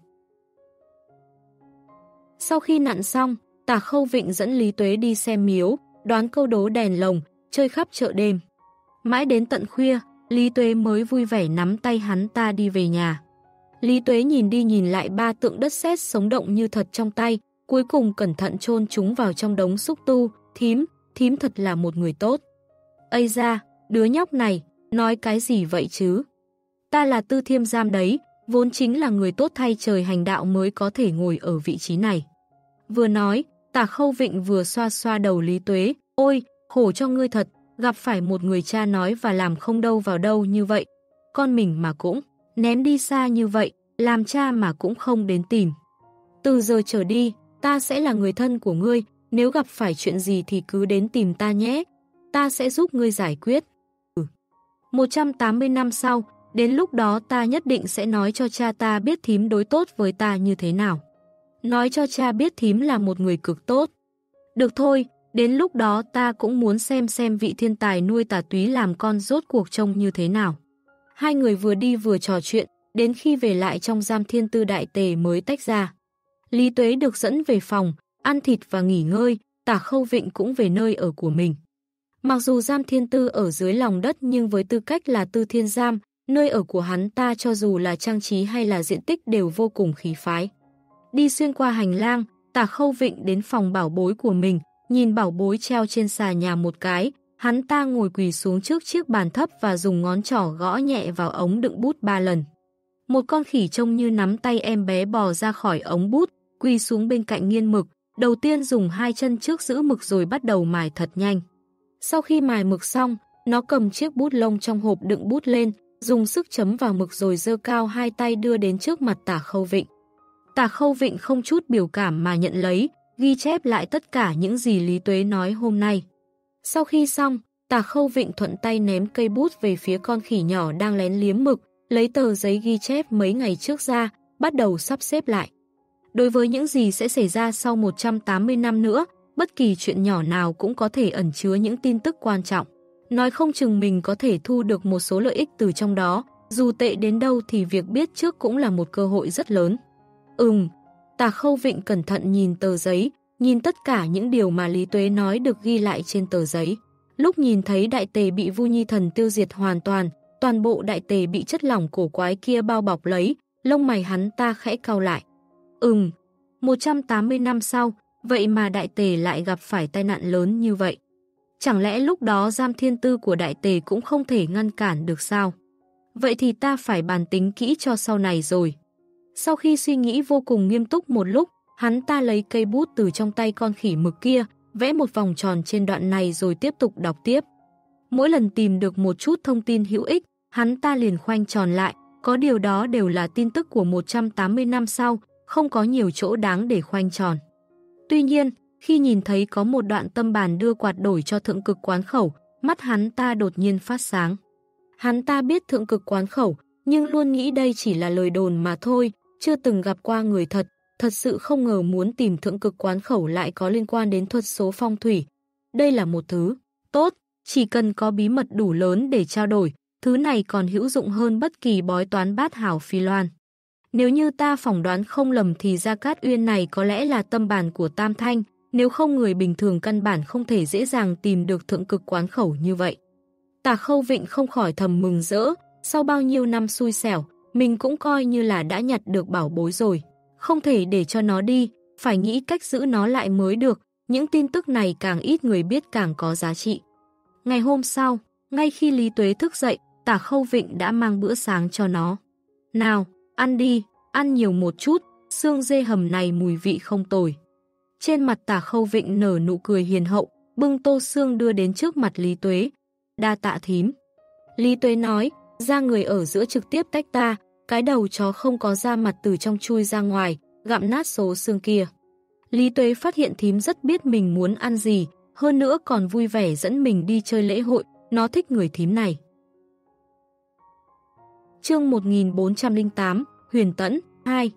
Sau khi nặn xong, Tả Khâu Vịnh dẫn Lý Tuế đi xem miếu, đoán câu đố đèn lồng, chơi khắp chợ đêm. Mãi đến tận khuya, Lý Tuế mới vui vẻ nắm tay hắn ta đi về nhà. Lý Tuế nhìn đi nhìn lại ba tượng đất sét sống động như thật trong tay, cuối cùng cẩn thận chôn chúng vào trong đống xúc tu. Thím, thím thật là một người tốt. Ây da, đứa nhóc này, nói cái gì vậy chứ? Ta là Tư Thiêm Giam đấy, vốn chính là người tốt thay trời hành đạo mới có thể ngồi ở vị trí này. Vừa nói, Tả Khâu Vịnh vừa xoa xoa đầu Lý Tuế. Ôi, khổ cho ngươi thật, gặp phải một người cha nói và làm không đâu vào đâu như vậy. Con mình mà cũng ném đi xa như vậy, làm cha mà cũng không đến tìm. Từ giờ trở đi, ta sẽ là người thân của ngươi, nếu gặp phải chuyện gì thì cứ đến tìm ta nhé. Ta sẽ giúp ngươi giải quyết. Ừ. một trăm tám mươi năm sau, đến lúc đó ta nhất định sẽ nói cho cha ta biết thím đối tốt với ta như thế nào. Nói cho cha biết thím là một người cực tốt. Được thôi, đến lúc đó ta cũng muốn xem xem vị thiên tài nuôi Tả Túy làm con rốt cuộc trông như thế nào. Hai người vừa đi vừa trò chuyện, đến khi về lại trong Giam Thiên Tư đại tề mới tách ra. Lý Tuế được dẫn về phòng, ăn thịt và nghỉ ngơi, Tả Khâu Vịnh cũng về nơi ở của mình. Mặc dù Giam Thiên Tư ở dưới lòng đất nhưng với tư cách là Tư Thiên Giam, nơi ở của hắn ta cho dù là trang trí hay là diện tích đều vô cùng khí phái. Đi xuyên qua hành lang, Tả Khâu Vịnh đến phòng bảo bối của mình, nhìn bảo bối treo trên xà nhà một cái, hắn ta ngồi quỳ xuống trước chiếc bàn thấp và dùng ngón trỏ gõ nhẹ vào ống đựng bút ba lần. Một con khỉ trông như nắm tay em bé bò ra khỏi ống bút, quỳ xuống bên cạnh nghiên mực, đầu tiên dùng hai chân trước giữ mực rồi bắt đầu mài thật nhanh. Sau khi mài mực xong, nó cầm chiếc bút lông trong hộp đựng bút lên, dùng sức chấm vào mực rồi giơ cao hai tay đưa đến trước mặt Tả Khâu Vịnh. Tả Khâu Vịnh không chút biểu cảm mà nhận lấy, ghi chép lại tất cả những gì Lý Tuế nói hôm nay. Sau khi xong, Tả Khâu Vịnh thuận tay ném cây bút về phía con khỉ nhỏ đang lén liếm mực, lấy tờ giấy ghi chép mấy ngày trước ra, bắt đầu sắp xếp lại. Đối với những gì sẽ xảy ra sau một trăm tám mươi năm nữa, bất kỳ chuyện nhỏ nào cũng có thể ẩn chứa những tin tức quan trọng. Nói không chừng mình có thể thu được một số lợi ích từ trong đó, dù tệ đến đâu thì việc biết trước cũng là một cơ hội rất lớn. Ừm, Tả Khâu Vịnh cẩn thận nhìn tờ giấy, nhìn tất cả những điều mà Lý Tuế nói được ghi lại trên tờ giấy. Lúc nhìn thấy đại tề bị Vu Nhi Thần tiêu diệt hoàn toàn, toàn bộ đại tề bị chất lỏng cổ quái kia bao bọc lấy, lông mày hắn ta khẽ cau lại. Ừm, một trăm tám mươi năm sau, vậy mà đại tề lại gặp phải tai nạn lớn như vậy. Chẳng lẽ lúc đó Giam Thiên Tư của đại tề cũng không thể ngăn cản được sao? Vậy thì ta phải bàn tính kỹ cho sau này rồi. Sau khi suy nghĩ vô cùng nghiêm túc một lúc, hắn ta lấy cây bút từ trong tay con khỉ mực kia, vẽ một vòng tròn trên đoạn này rồi tiếp tục đọc tiếp. Mỗi lần tìm được một chút thông tin hữu ích, hắn ta liền khoanh tròn lại, có điều đó đều là tin tức của một trăm tám mươi năm sau, không có nhiều chỗ đáng để khoanh tròn. Tuy nhiên, khi nhìn thấy có một đoạn tâm bàn đưa quạt đổi cho Thượng Cực Quán Khẩu, mắt hắn ta đột nhiên phát sáng. Hắn ta biết Thượng Cực Quán Khẩu, nhưng luôn nghĩ đây chỉ là lời đồn mà thôi, chưa từng gặp qua người thật, thật sự không ngờ muốn tìm Thượng Cực Quán Khẩu lại có liên quan đến thuật số phong thủy. Đây là một thứ tốt, chỉ cần có bí mật đủ lớn để trao đổi, thứ này còn hữu dụng hơn bất kỳ bói toán bát hảo phi loan. Nếu như ta phỏng đoán không lầm thì Gia Cát Uyên này có lẽ là tâm bàn của Tam Thanh, nếu không người bình thường căn bản không thể dễ dàng tìm được Thượng Cực Quán Khẩu như vậy. Tả Khâu Vịnh không khỏi thầm mừng rỡ, sau bao nhiêu năm xui xẻo, mình cũng coi như là đã nhặt được bảo bối rồi. Không thể để cho nó đi, phải nghĩ cách giữ nó lại mới được, những tin tức này càng ít người biết càng có giá trị. Ngày hôm sau, ngay khi Lý Tuế thức dậy, Tả Khâu Vịnh đã mang bữa sáng cho nó. Nào, ăn đi, ăn nhiều một chút, xương dê hầm này mùi vị không tồi. Trên mặt Tả Khâu Vịnh nở nụ cười hiền hậu, bưng tô xương đưa đến trước mặt Lý Tuế. Đa tạ thím. Lý Tuế nói, da người ở giữa trực tiếp tách ta, cái đầu chó không có da mặt từ trong chui ra ngoài, gặm nát số xương kia. Lý Tuế phát hiện thím rất biết mình muốn ăn gì, hơn nữa còn vui vẻ dẫn mình đi chơi lễ hội, nó thích người thím này. Chương một nghìn bốn trăm lẻ tám, Huyền Tẫn, hai.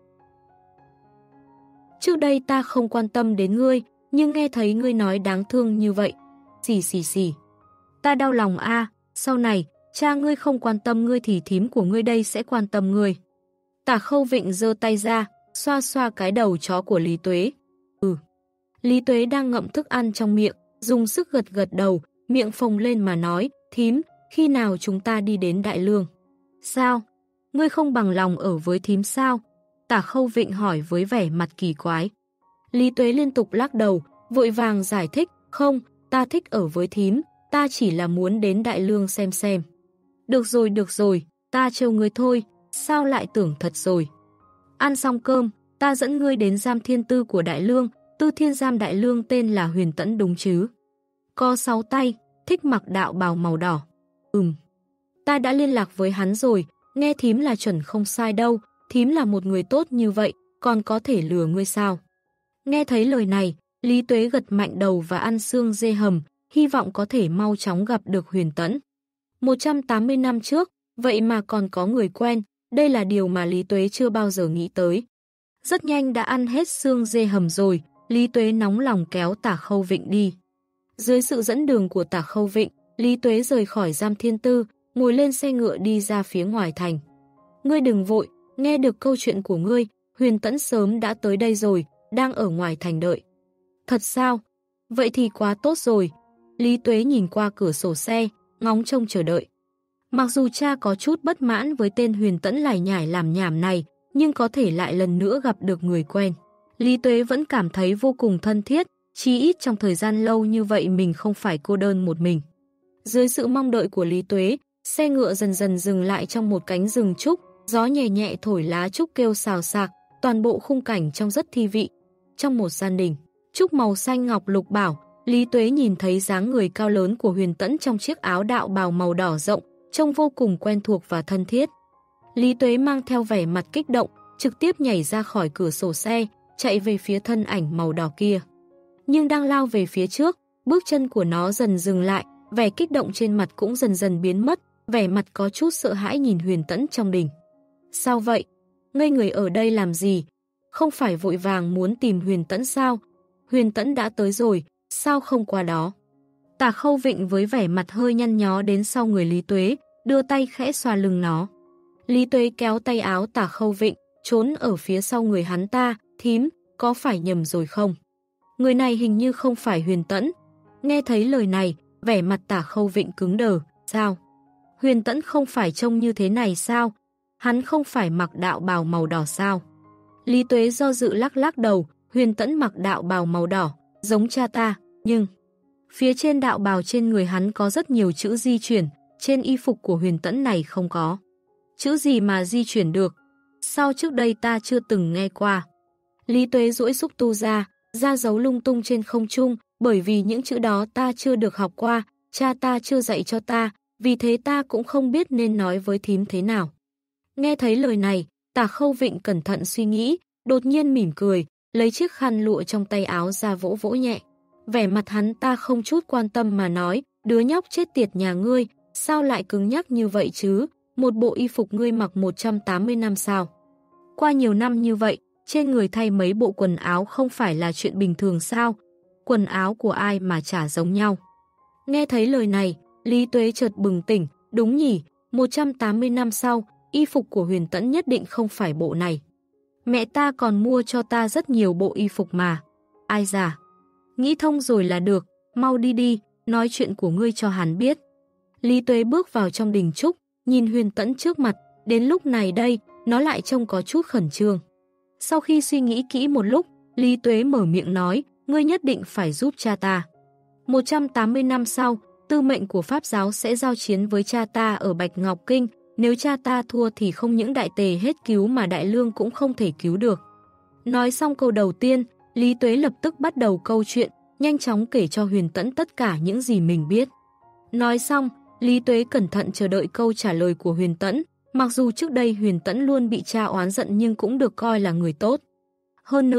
Trước đây ta không quan tâm đến ngươi, nhưng nghe thấy ngươi nói đáng thương như vậy. Xì xì xì. Ta đau lòng a, sau này, cha ngươi không quan tâm ngươi thì thím của ngươi đây sẽ quan tâm ngươi. Tả Khâu Vịnh giơ tay ra, xoa xoa cái đầu chó của Lý Tuế. Ừ. Lý Tuế đang ngậm thức ăn trong miệng, dùng sức gật gật đầu, miệng phồng lên mà nói, thím, khi nào chúng ta đi đến Đại Lương? Sao? Ngươi không bằng lòng ở với thím sao? Tả Khâu Vịnh hỏi với vẻ mặt kỳ quái. Lý Tuế liên tục lắc đầu, vội vàng giải thích, không, ta thích ở với thím, ta chỉ là muốn đến Đại Lương xem xem. Được rồi, được rồi, ta trêu ngươi thôi, sao lại tưởng thật rồi. Ăn xong cơm, ta dẫn ngươi đến giam thiên tư của Đại Lương, tư thiên giam Đại Lương tên là Huyền Tẫn đúng chứ? Có sáu tay, thích mặc đạo bào màu đỏ. Ừm, ta đã liên lạc với hắn rồi, nghe thím là chuẩn không sai đâu, thím là một người tốt như vậy, còn có thể lừa ngươi sao? Nghe thấy lời này, Lý Tuế gật mạnh đầu và ăn xương dê hầm, hy vọng có thể mau chóng gặp được Huyền Tẫn. một trăm tám mươi năm trước, vậy mà còn có người quen, đây là điều mà Lý Tuế chưa bao giờ nghĩ tới. Rất nhanh đã ăn hết xương dê hầm rồi, Lý Tuế nóng lòng kéo Tả Khâu Vịnh đi. Dưới sự dẫn đường của Tả Khâu Vịnh, Lý Tuế rời khỏi giam thiên tư, ngồi lên xe ngựa đi ra phía ngoài thành. Ngươi đừng vội, nghe được câu chuyện của ngươi, Huyền Tẫn sớm đã tới đây rồi, đang ở ngoài thành đợi. Thật sao? Vậy thì quá tốt rồi. Lý Tuế nhìn qua cửa sổ xe, ngóng trông chờ đợi. Mặc dù cha có chút bất mãn với tên Huyền Tẫn lải nhải làm nhảm này, nhưng có thể lại lần nữa gặp được người quen. Lý Tuế vẫn cảm thấy vô cùng thân thiết, chí ít trong thời gian lâu như vậy mình không phải cô đơn một mình. Dưới sự mong đợi của Lý Tuế, xe ngựa dần dần dừng lại trong một cánh rừng trúc, gió nhẹ nhẹ thổi lá trúc kêu xào xạc, toàn bộ khung cảnh trông rất thi vị. Trong một gian đình, trúc màu xanh ngọc lục bảo, Lý Tuế nhìn thấy dáng người cao lớn của Huyền Tẫn trong chiếc áo đạo bào màu đỏ rộng, trông vô cùng quen thuộc và thân thiết. Lý Tuế mang theo vẻ mặt kích động, trực tiếp nhảy ra khỏi cửa sổ xe, chạy về phía thân ảnh màu đỏ kia. Nhưng đang lao về phía trước, bước chân của nó dần dừng lại, vẻ kích động trên mặt cũng dần dần biến mất, vẻ mặt có chút sợ hãi nhìn Huyền Tẫn trong đình. Sao vậy? Ngây người ở đây làm gì? Không phải vội vàng muốn tìm Huyền Tẫn sao? Huyền Tẫn đã tới rồi, sao không qua đó? Tả Khâu Vịnh với vẻ mặt hơi nhăn nhó đến sau người Lý Tuế, đưa tay khẽ xoa lưng nó. Lý Tuế kéo tay áo Tả Khâu Vịnh, trốn ở phía sau người hắn ta, thím, có phải nhầm rồi không? Người này hình như không phải Huyền Tẫn. Nghe thấy lời này, vẻ mặt Tả Khâu Vịnh cứng đờ, sao? Huyền Tẫn không phải trông như thế này sao? Hắn không phải mặc đạo bào màu đỏ sao? Lý Tuế do dự lắc lắc đầu, Huyền Tẫn mặc đạo bào màu đỏ, giống cha ta, nhưng phía trên đạo bào trên người hắn có rất nhiều chữ di chuyển, trên y phục của Huyền Tẫn này không có. Chữ gì mà di chuyển được? Sao trước đây ta chưa từng nghe qua? Lý Tuế duỗi xúc tu ra, ra dấu lung tung trên không trung, bởi vì những chữ đó ta chưa được học qua, cha ta chưa dạy cho ta, vì thế ta cũng không biết nên nói với thím thế nào. Nghe thấy lời này, Tả Khâu Vịnh cẩn thận suy nghĩ, đột nhiên mỉm cười, lấy chiếc khăn lụa trong tay áo ra vỗ vỗ nhẹ. Vẻ mặt hắn ta không chút quan tâm mà nói, đứa nhóc chết tiệt nhà ngươi, sao lại cứng nhắc như vậy chứ? Một bộ y phục ngươi mặc một trăm tám mươi năm sao? Qua nhiều năm như vậy, trên người thay mấy bộ quần áo không phải là chuyện bình thường sao? Quần áo của ai mà chả giống nhau? Nghe thấy lời này, Lý Tuế chợt bừng tỉnh, đúng nhỉ, một trăm tám mươi năm sau, y phục của Huyền Tẫn nhất định không phải bộ này. Mẹ ta còn mua cho ta rất nhiều bộ y phục mà. Ai già? Nghĩ thông rồi là được, mau đi đi, nói chuyện của ngươi cho hắn biết. Lý Tuế bước vào trong đình trúc, nhìn Huyền Tẫn trước mặt, đến lúc này đây, nó lại trông có chút khẩn trương. Sau khi suy nghĩ kỹ một lúc, Lý Tuế mở miệng nói, ngươi nhất định phải giúp cha ta. một trăm tám mươi năm sau, tư mệnh của Pháp giáo sẽ giao chiến với cha ta ở Bạch Ngọc Kinh, nếu cha ta thua thì không những đại tề hết cứu mà đại lương cũng không thể cứu được. Nói xong câu đầu tiên, Lý Tuế lập tức bắt đầu câu chuyện, nhanh chóng kể cho Huyền Tẫn tất cả những gì mình biết. Nói xong, Lý Tuế cẩn thận chờ đợi câu trả lời của Huyền Tẫn, mặc dù trước đây Huyền Tẫn luôn bị cha oán giận nhưng cũng được coi là người tốt. Hơn nữa,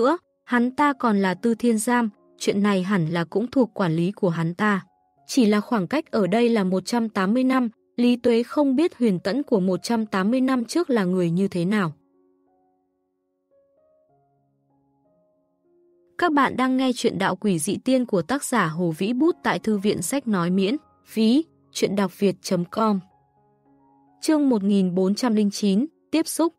Hắn ta còn là Tư Thiên Giam, chuyện này hẳn là cũng thuộc quản lý của hắn ta. Chỉ là khoảng cách ở đây là một trăm tám mươi năm, Lý Tuế không biết Huyền Tẫn của một trăm tám mươi năm trước là người như thế nào. Các bạn đang nghe chuyện Đạo Quỷ Dị Tiên của tác giả Hồ Vĩ Bút tại Thư viện Sách Nói miễn phí, chuyện đọc việt chấm com. Chương một nghìn bốn trăm lẻ chín, Tiếp xúc.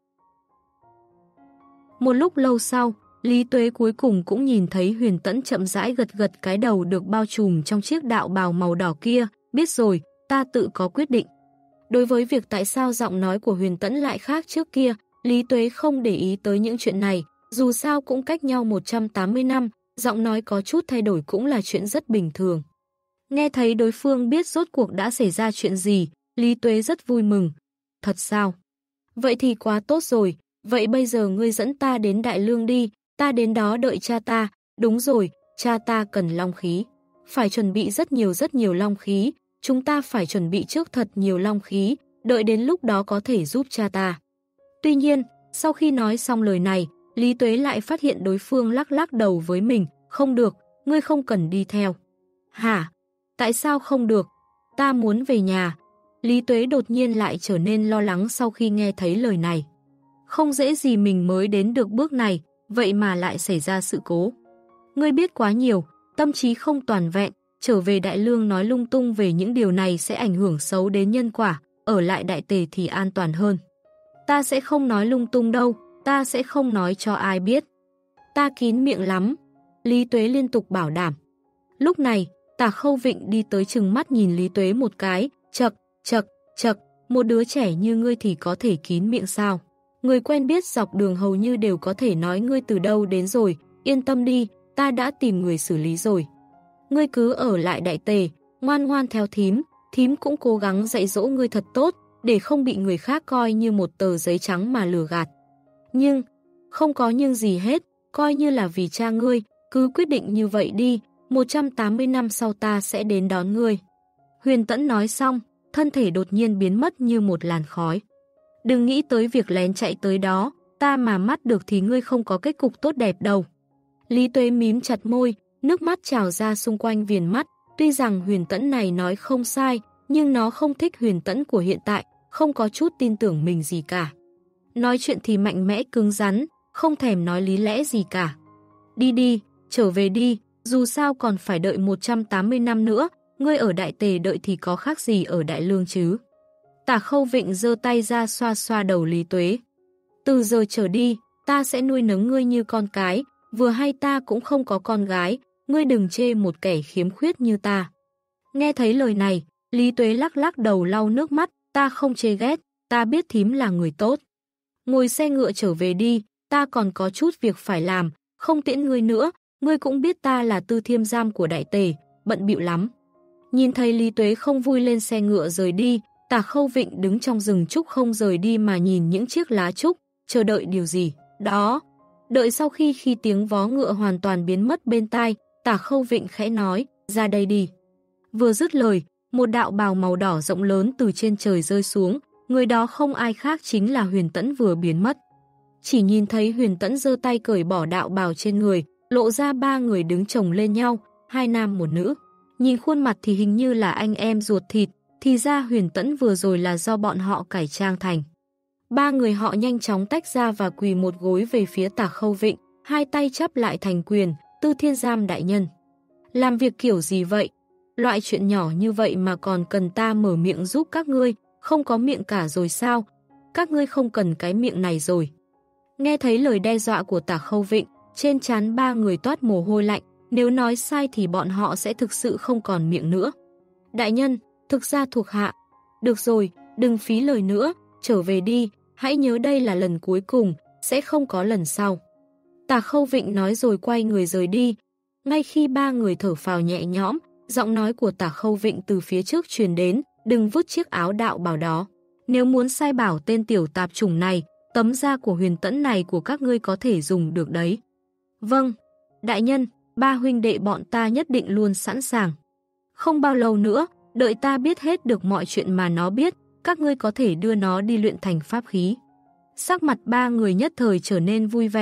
Một lúc lâu sau, Lý Tuế cuối cùng cũng nhìn thấy Huyền Tẫn chậm rãi gật gật cái đầu được bao trùm trong chiếc đạo bào màu đỏ kia. Biết rồi, ta tự có quyết định. Đối với việc tại sao giọng nói của Huyền Tẫn lại khác trước kia, Lý Tuế không để ý tới những chuyện này. Dù sao cũng cách nhau một trăm tám mươi năm, giọng nói có chút thay đổi cũng là chuyện rất bình thường. Nghe thấy đối phương biết rốt cuộc đã xảy ra chuyện gì, Lý Tuế rất vui mừng. Thật sao? Vậy thì quá tốt rồi, vậy bây giờ ngươi dẫn ta đến Đại Lương đi, ta đến đó đợi cha ta. Đúng rồi, cha ta cần long khí. Phải chuẩn bị rất nhiều rất nhiều long khí, chúng ta phải chuẩn bị trước thật nhiều long khí, đợi đến lúc đó có thể giúp cha ta. Tuy nhiên, sau khi nói xong lời này, Lý Tuế lại phát hiện đối phương lắc lắc đầu với mình. Không được, ngươi không cần đi theo. Hả? Tại sao không được? Ta muốn về nhà. Lý Tuế đột nhiên lại trở nên lo lắng sau khi nghe thấy lời này. Không dễ gì mình mới đến được bước này, vậy mà lại xảy ra sự cố. Ngươi biết quá nhiều, tâm trí không toàn vẹn, trở về Đại Lương nói lung tung về những điều này sẽ ảnh hưởng xấu đến nhân quả, ở lại Đại Tề thì an toàn hơn. Ta sẽ không nói lung tung đâu, ta sẽ không nói cho ai biết. Ta kín miệng lắm. Lý Tuế liên tục bảo đảm. Lúc này, Tả Khâu Vịnh đi tới chừng mắt nhìn Lý Tuế một cái, chậc, chậc, chậc, một đứa trẻ như ngươi thì có thể kín miệng sao? Người quen biết dọc đường hầu như đều có thể nói ngươi từ đâu đến rồi, yên tâm đi, ta đã tìm người xử lý rồi. Ngươi cứ ở lại Đại Tề, ngoan ngoan theo thím, thím cũng cố gắng dạy dỗ ngươi thật tốt, để không bị người khác coi như một tờ giấy trắng mà lừa gạt. Nhưng, không có nhưng gì hết, coi như là vì cha ngươi, cứ quyết định như vậy đi, một trăm tám mươi năm sau ta sẽ đến đón ngươi. Huyền Tẫn nói xong, thân thể đột nhiên biến mất như một làn khói. Đừng nghĩ tới việc lén chạy tới đó, ta mà mắt được thì ngươi không có kết cục tốt đẹp đâu. Lý Tuế mím chặt môi, nước mắt trào ra xung quanh viền mắt. Tuy rằng Huyền Tẫn này nói không sai, nhưng nó không thích Huyền Tẫn của hiện tại, không có chút tin tưởng mình gì cả. Nói chuyện thì mạnh mẽ cứng rắn, không thèm nói lý lẽ gì cả. Đi đi, trở về đi, dù sao còn phải đợi một trăm tám mươi năm nữa, ngươi ở Đại Tề đợi thì có khác gì ở Đại Lương chứ. Tả Khâu Vịnh giơ tay ra xoa xoa đầu Lý Tuế. Từ giờ trở đi, ta sẽ nuôi nấng ngươi như con cái, vừa hay ta cũng không có con gái, ngươi đừng chê một kẻ khiếm khuyết như ta. Nghe thấy lời này, Lý Tuế lắc lắc đầu lau nước mắt, ta không chê ghét, ta biết thím là người tốt. Ngồi xe ngựa trở về đi, ta còn có chút việc phải làm, không tiễn ngươi nữa, ngươi cũng biết ta là Tư Thiên Giam của Đại Tề, bận bịu lắm. Nhìn thấy Lý Tuế không vui lên xe ngựa rời đi, Tả Khâu Vịnh đứng trong rừng trúc không rời đi mà nhìn những chiếc lá trúc, chờ đợi điều gì. Đó, đợi sau khi khi tiếng vó ngựa hoàn toàn biến mất bên tai, Tả Khâu Vịnh khẽ nói, ra đây đi. Vừa dứt lời, một đạo bào màu đỏ rộng lớn từ trên trời rơi xuống, người đó không ai khác chính là Huyền Tẫn vừa biến mất. Chỉ nhìn thấy Huyền Tẫn giơ tay cởi bỏ đạo bào trên người, lộ ra ba người đứng chồng lên nhau, hai nam một nữ. Nhìn khuôn mặt thì hình như là anh em ruột thịt, thì ra Huyền Tẫn vừa rồi là do bọn họ cải trang thành. Ba người họ nhanh chóng tách ra và quỳ một gối về phía Tả Khâu Vịnh, hai tay chắp lại thành quyền, Tư Thiên Giam đại nhân. Làm việc kiểu gì vậy? Loại chuyện nhỏ như vậy mà còn cần ta mở miệng giúp các ngươi, không có miệng cả rồi sao? Các ngươi không cần cái miệng này rồi. Nghe thấy lời đe dọa của Tả Khâu Vịnh, trên trán ba người toát mồ hôi lạnh, nếu nói sai thì bọn họ sẽ thực sự không còn miệng nữa. Đại nhân, thực ra thuộc hạ. Được rồi, đừng phí lời nữa, trở về đi, hãy nhớ đây là lần cuối cùng, sẽ không có lần sau. Tả Khâu Vịnh nói rồi quay người rời đi. Ngay khi ba người thở phào nhẹ nhõm, giọng nói của Tả Khâu Vịnh từ phía trước truyền đến, đừng vứt chiếc áo đạo bào đó. Nếu muốn sai bảo tên tiểu tạp chủng này, tấm da của Huyền Tẫn này của các ngươi có thể dùng được đấy. Vâng, đại nhân, ba huynh đệ bọn ta nhất định luôn sẵn sàng. Không bao lâu nữa, đợi ta biết hết được mọi chuyện mà nó biết, các ngươi có thể đưa nó đi luyện thành pháp khí. Sắc mặt ba người nhất thời trở nên vui vẻ,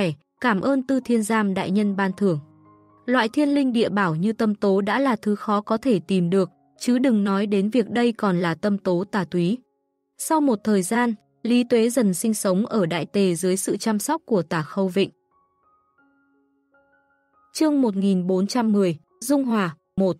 cảm ơn Tư Thiên Giam đại nhân ban thưởng. Loại thiên linh địa bảo như tâm tố đã là thứ khó có thể tìm được, chứ đừng nói đến việc đây còn là tâm tố tà túy. Sau một thời gian, Lý Tuế dần sinh sống ở Đại Tề dưới sự chăm sóc của Tả Khâu Vịnh. Chương một nghìn bốn trăm mười, Dung Hòa, một.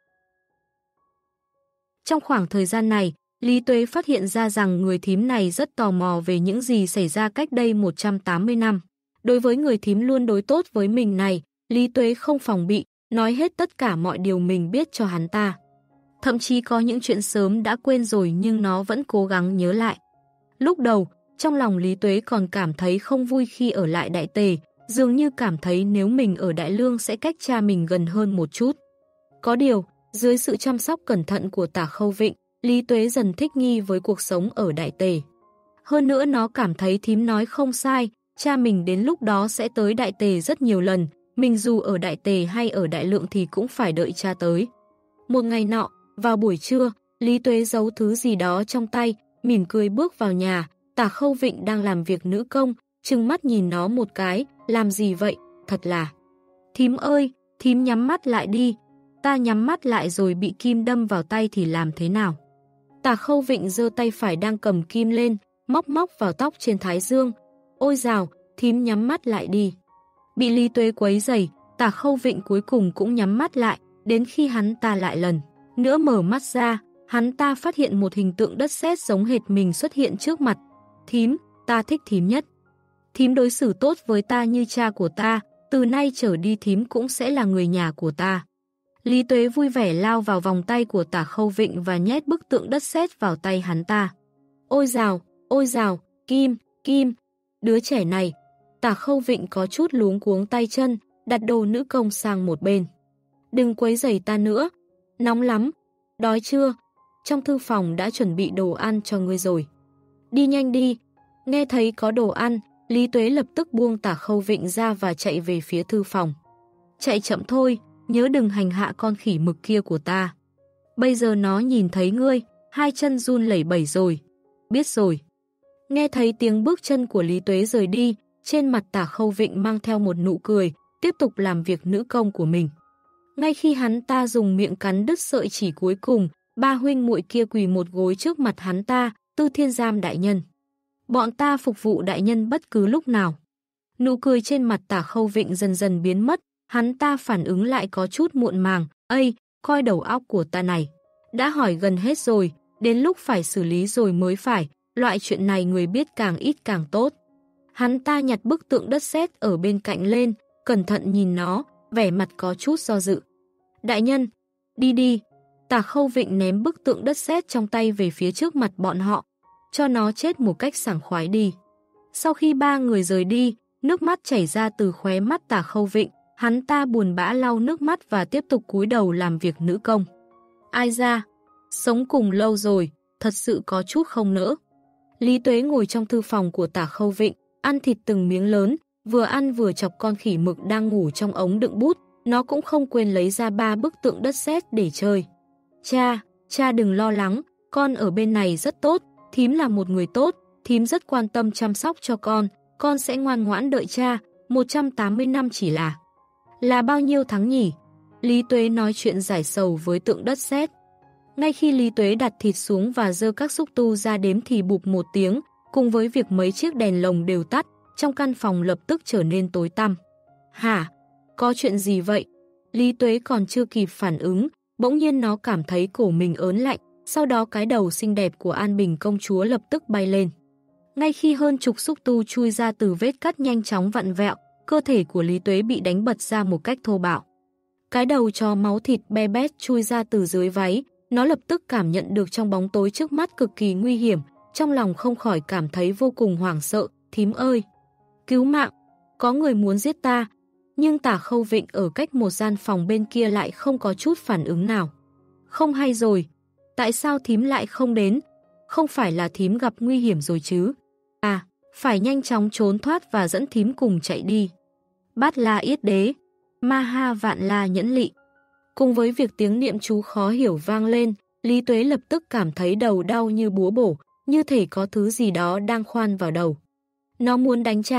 Trong khoảng thời gian này, Lý Tuế phát hiện ra rằng người thím này rất tò mò về những gì xảy ra cách đây một trăm tám mươi năm. Đối với người thím luôn đối tốt với mình này, Lý Tuế không phòng bị, nói hết tất cả mọi điều mình biết cho hắn ta. Thậm chí có những chuyện sớm đã quên rồi nhưng nó vẫn cố gắng nhớ lại. Lúc đầu, trong lòng Lý Tuế còn cảm thấy không vui khi ở lại Đại Tề, dường như cảm thấy nếu mình ở Đại Lương sẽ cách cha mình gần hơn một chút. Có điều, dưới sự chăm sóc cẩn thận của Tả Khâu Vịnh, Lý Tuế dần thích nghi với cuộc sống ở Đại Tề. Hơn nữa nó cảm thấy thím nói không sai, cha mình đến lúc đó sẽ tới Đại Tề rất nhiều lần, mình dù ở Đại Tề hay ở Đại Lượng thì cũng phải đợi cha tới. Một ngày nọ, vào buổi trưa, Lý Tuế giấu thứ gì đó trong tay, mỉm cười bước vào nhà. Tả Khâu Vịnh đang làm việc nữ công, trừng mắt nhìn nó một cái, làm gì vậy, thật là. Thím ơi, thím nhắm mắt lại đi, ta nhắm mắt lại rồi bị kim đâm vào tay thì làm thế nào? Tả Khâu Vịnh giơ tay phải đang cầm kim lên, móc móc vào tóc trên thái dương. Ôi dào, thím nhắm mắt lại đi. Bị Lý Tuế quấy rầy, Tả Khâu Vịnh cuối cùng cũng nhắm mắt lại, đến khi hắn ta lại lần nữa mở mắt ra, hắn ta phát hiện một hình tượng đất sét giống hệt mình xuất hiện trước mặt. Thím, ta thích thím nhất. Thím đối xử tốt với ta như cha của ta, từ nay trở đi thím cũng sẽ là người nhà của ta. Lý Tuế vui vẻ lao vào vòng tay của Tả Khâu Vịnh và nhét bức tượng đất sét vào tay hắn ta. Ôi dào, ôi dào, kim, kim, đứa trẻ này. Tả Khâu Vịnh có chút luống cuống tay chân, đặt đồ nữ công sang một bên. Đừng quấy rầy ta nữa, nóng lắm, đói chưa? Trong thư phòng đã chuẩn bị đồ ăn cho ngươi rồi. Đi nhanh đi. Nghe thấy có đồ ăn, Lý Tuế lập tức buông Tả Khâu Vịnh ra và chạy về phía thư phòng. Chạy chậm thôi, nhớ đừng hành hạ con khỉ mực kia của ta. Bây giờ nó nhìn thấy ngươi, hai chân run lẩy bẩy rồi. Biết rồi. Nghe thấy tiếng bước chân của Lý Tuế rời đi, trên mặt Tả Khâu Vịnh mang theo một nụ cười, tiếp tục làm việc nữ công của mình. Ngay khi hắn ta dùng miệng cắn đứt sợi chỉ cuối cùng, ba huynh muội kia quỳ một gối trước mặt hắn ta. Tư Thiên Giam đại nhân. Bọn ta phục vụ đại nhân bất cứ lúc nào. Nụ cười trên mặt Tả Khâu Vịnh dần dần biến mất, hắn ta phản ứng lại có chút muộn màng. Ây, coi đầu óc của ta này. Đã hỏi gần hết rồi, đến lúc phải xử lý rồi mới phải, loại chuyện này người biết càng ít càng tốt. Hắn ta nhặt bức tượng đất sét ở bên cạnh lên, cẩn thận nhìn nó, vẻ mặt có chút do dự. Đại nhân, đi đi. Tả Khâu Vịnh ném bức tượng đất sét trong tay về phía trước mặt bọn họ, cho nó chết một cách sảng khoái đi. Sau khi ba người rời đi, nước mắt chảy ra từ khóe mắt Tả Khâu Vịnh, hắn ta buồn bã lau nước mắt và tiếp tục cúi đầu làm việc nữ công. Ai ra, sống cùng lâu rồi, thật sự có chút không nỡ. Lý Tuế ngồi trong thư phòng của Tả Khâu Vịnh, ăn thịt từng miếng lớn, vừa ăn vừa chọc con khỉ mực đang ngủ trong ống đựng bút, nó cũng không quên lấy ra ba bức tượng đất sét để chơi. Cha, cha đừng lo lắng, con ở bên này rất tốt, thím là một người tốt, thím rất quan tâm chăm sóc cho con, con sẽ ngoan ngoãn đợi cha, một trăm tám mươi năm chỉ là. Là bao nhiêu tháng nhỉ? Lý Tuế nói chuyện giải sầu với tượng đất sét. Ngay khi Lý Tuế đặt thịt xuống và dơ các xúc tu ra đếm thì bụp một tiếng, cùng với việc mấy chiếc đèn lồng đều tắt, trong căn phòng lập tức trở nên tối tăm. Hả? Có chuyện gì vậy? Lý Tuế còn chưa kịp phản ứng, bỗng nhiên nó cảm thấy cổ mình ớn lạnh, sau đó cái đầu xinh đẹp của An Bình công chúa lập tức bay lên. Ngay khi hơn chục xúc tu chui ra từ vết cắt nhanh chóng vặn vẹo, cơ thể của Lý Tuế bị đánh bật ra một cách thô bạo. Cái đầu chó máu thịt be bét chui ra từ dưới váy, nó lập tức cảm nhận được trong bóng tối trước mắt cực kỳ nguy hiểm, trong lòng không khỏi cảm thấy vô cùng hoảng sợ. Thím ơi! Cứu mạng! Có người muốn giết ta! Nhưng Tả Khâu Vịnh ở cách một gian phòng bên kia lại không có chút phản ứng nào. Không hay rồi! Tại sao thím lại không đến? Không phải là thím gặp nguy hiểm rồi chứ? À, phải nhanh chóng trốn thoát và dẫn thím cùng chạy đi. Bát La Yết Đế, Ma Ha Vạn La Nhẫn Lị. Cùng với việc tiếng niệm chú khó hiểu vang lên, Lý Tuế lập tức cảm thấy đầu đau như búa bổ, như thể có thứ gì đó đang khoan vào đầu. Nó muốn đánh trả,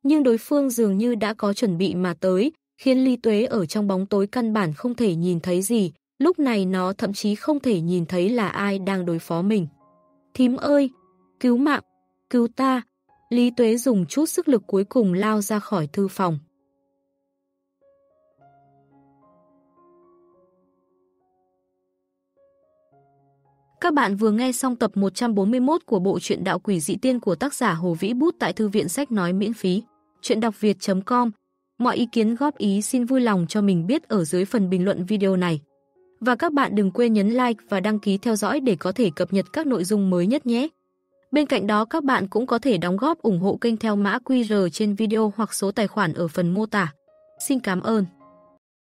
Nhưng đối phương dường như đã có chuẩn bị mà tới, khiến Lý Tuế ở trong bóng tối căn bản không thể nhìn thấy gì, lúc này nó thậm chí không thể nhìn thấy là ai đang đối phó mình. Thím ơi! Cứu mạng! Cứu ta! Lý Tuế dùng chút sức lực cuối cùng lao ra khỏi thư phòng. Các bạn vừa nghe xong tập một trăm bốn mươi mốt của bộ truyện Đạo Quỷ Dị Tiên của tác giả Hồ Vĩ Bút tại thư viện sách nói miễn phí. Truyện đọc việt chấm com. Mọi ý kiến góp ý xin vui lòng cho mình biết ở dưới phần bình luận video này. Và các bạn đừng quên nhấn like và đăng ký theo dõi để có thể cập nhật các nội dung mới nhất nhé. Bên cạnh đó các bạn cũng có thể đóng góp ủng hộ kênh theo mã quy rờ trên video hoặc số tài khoản ở phần mô tả. Xin cảm ơn.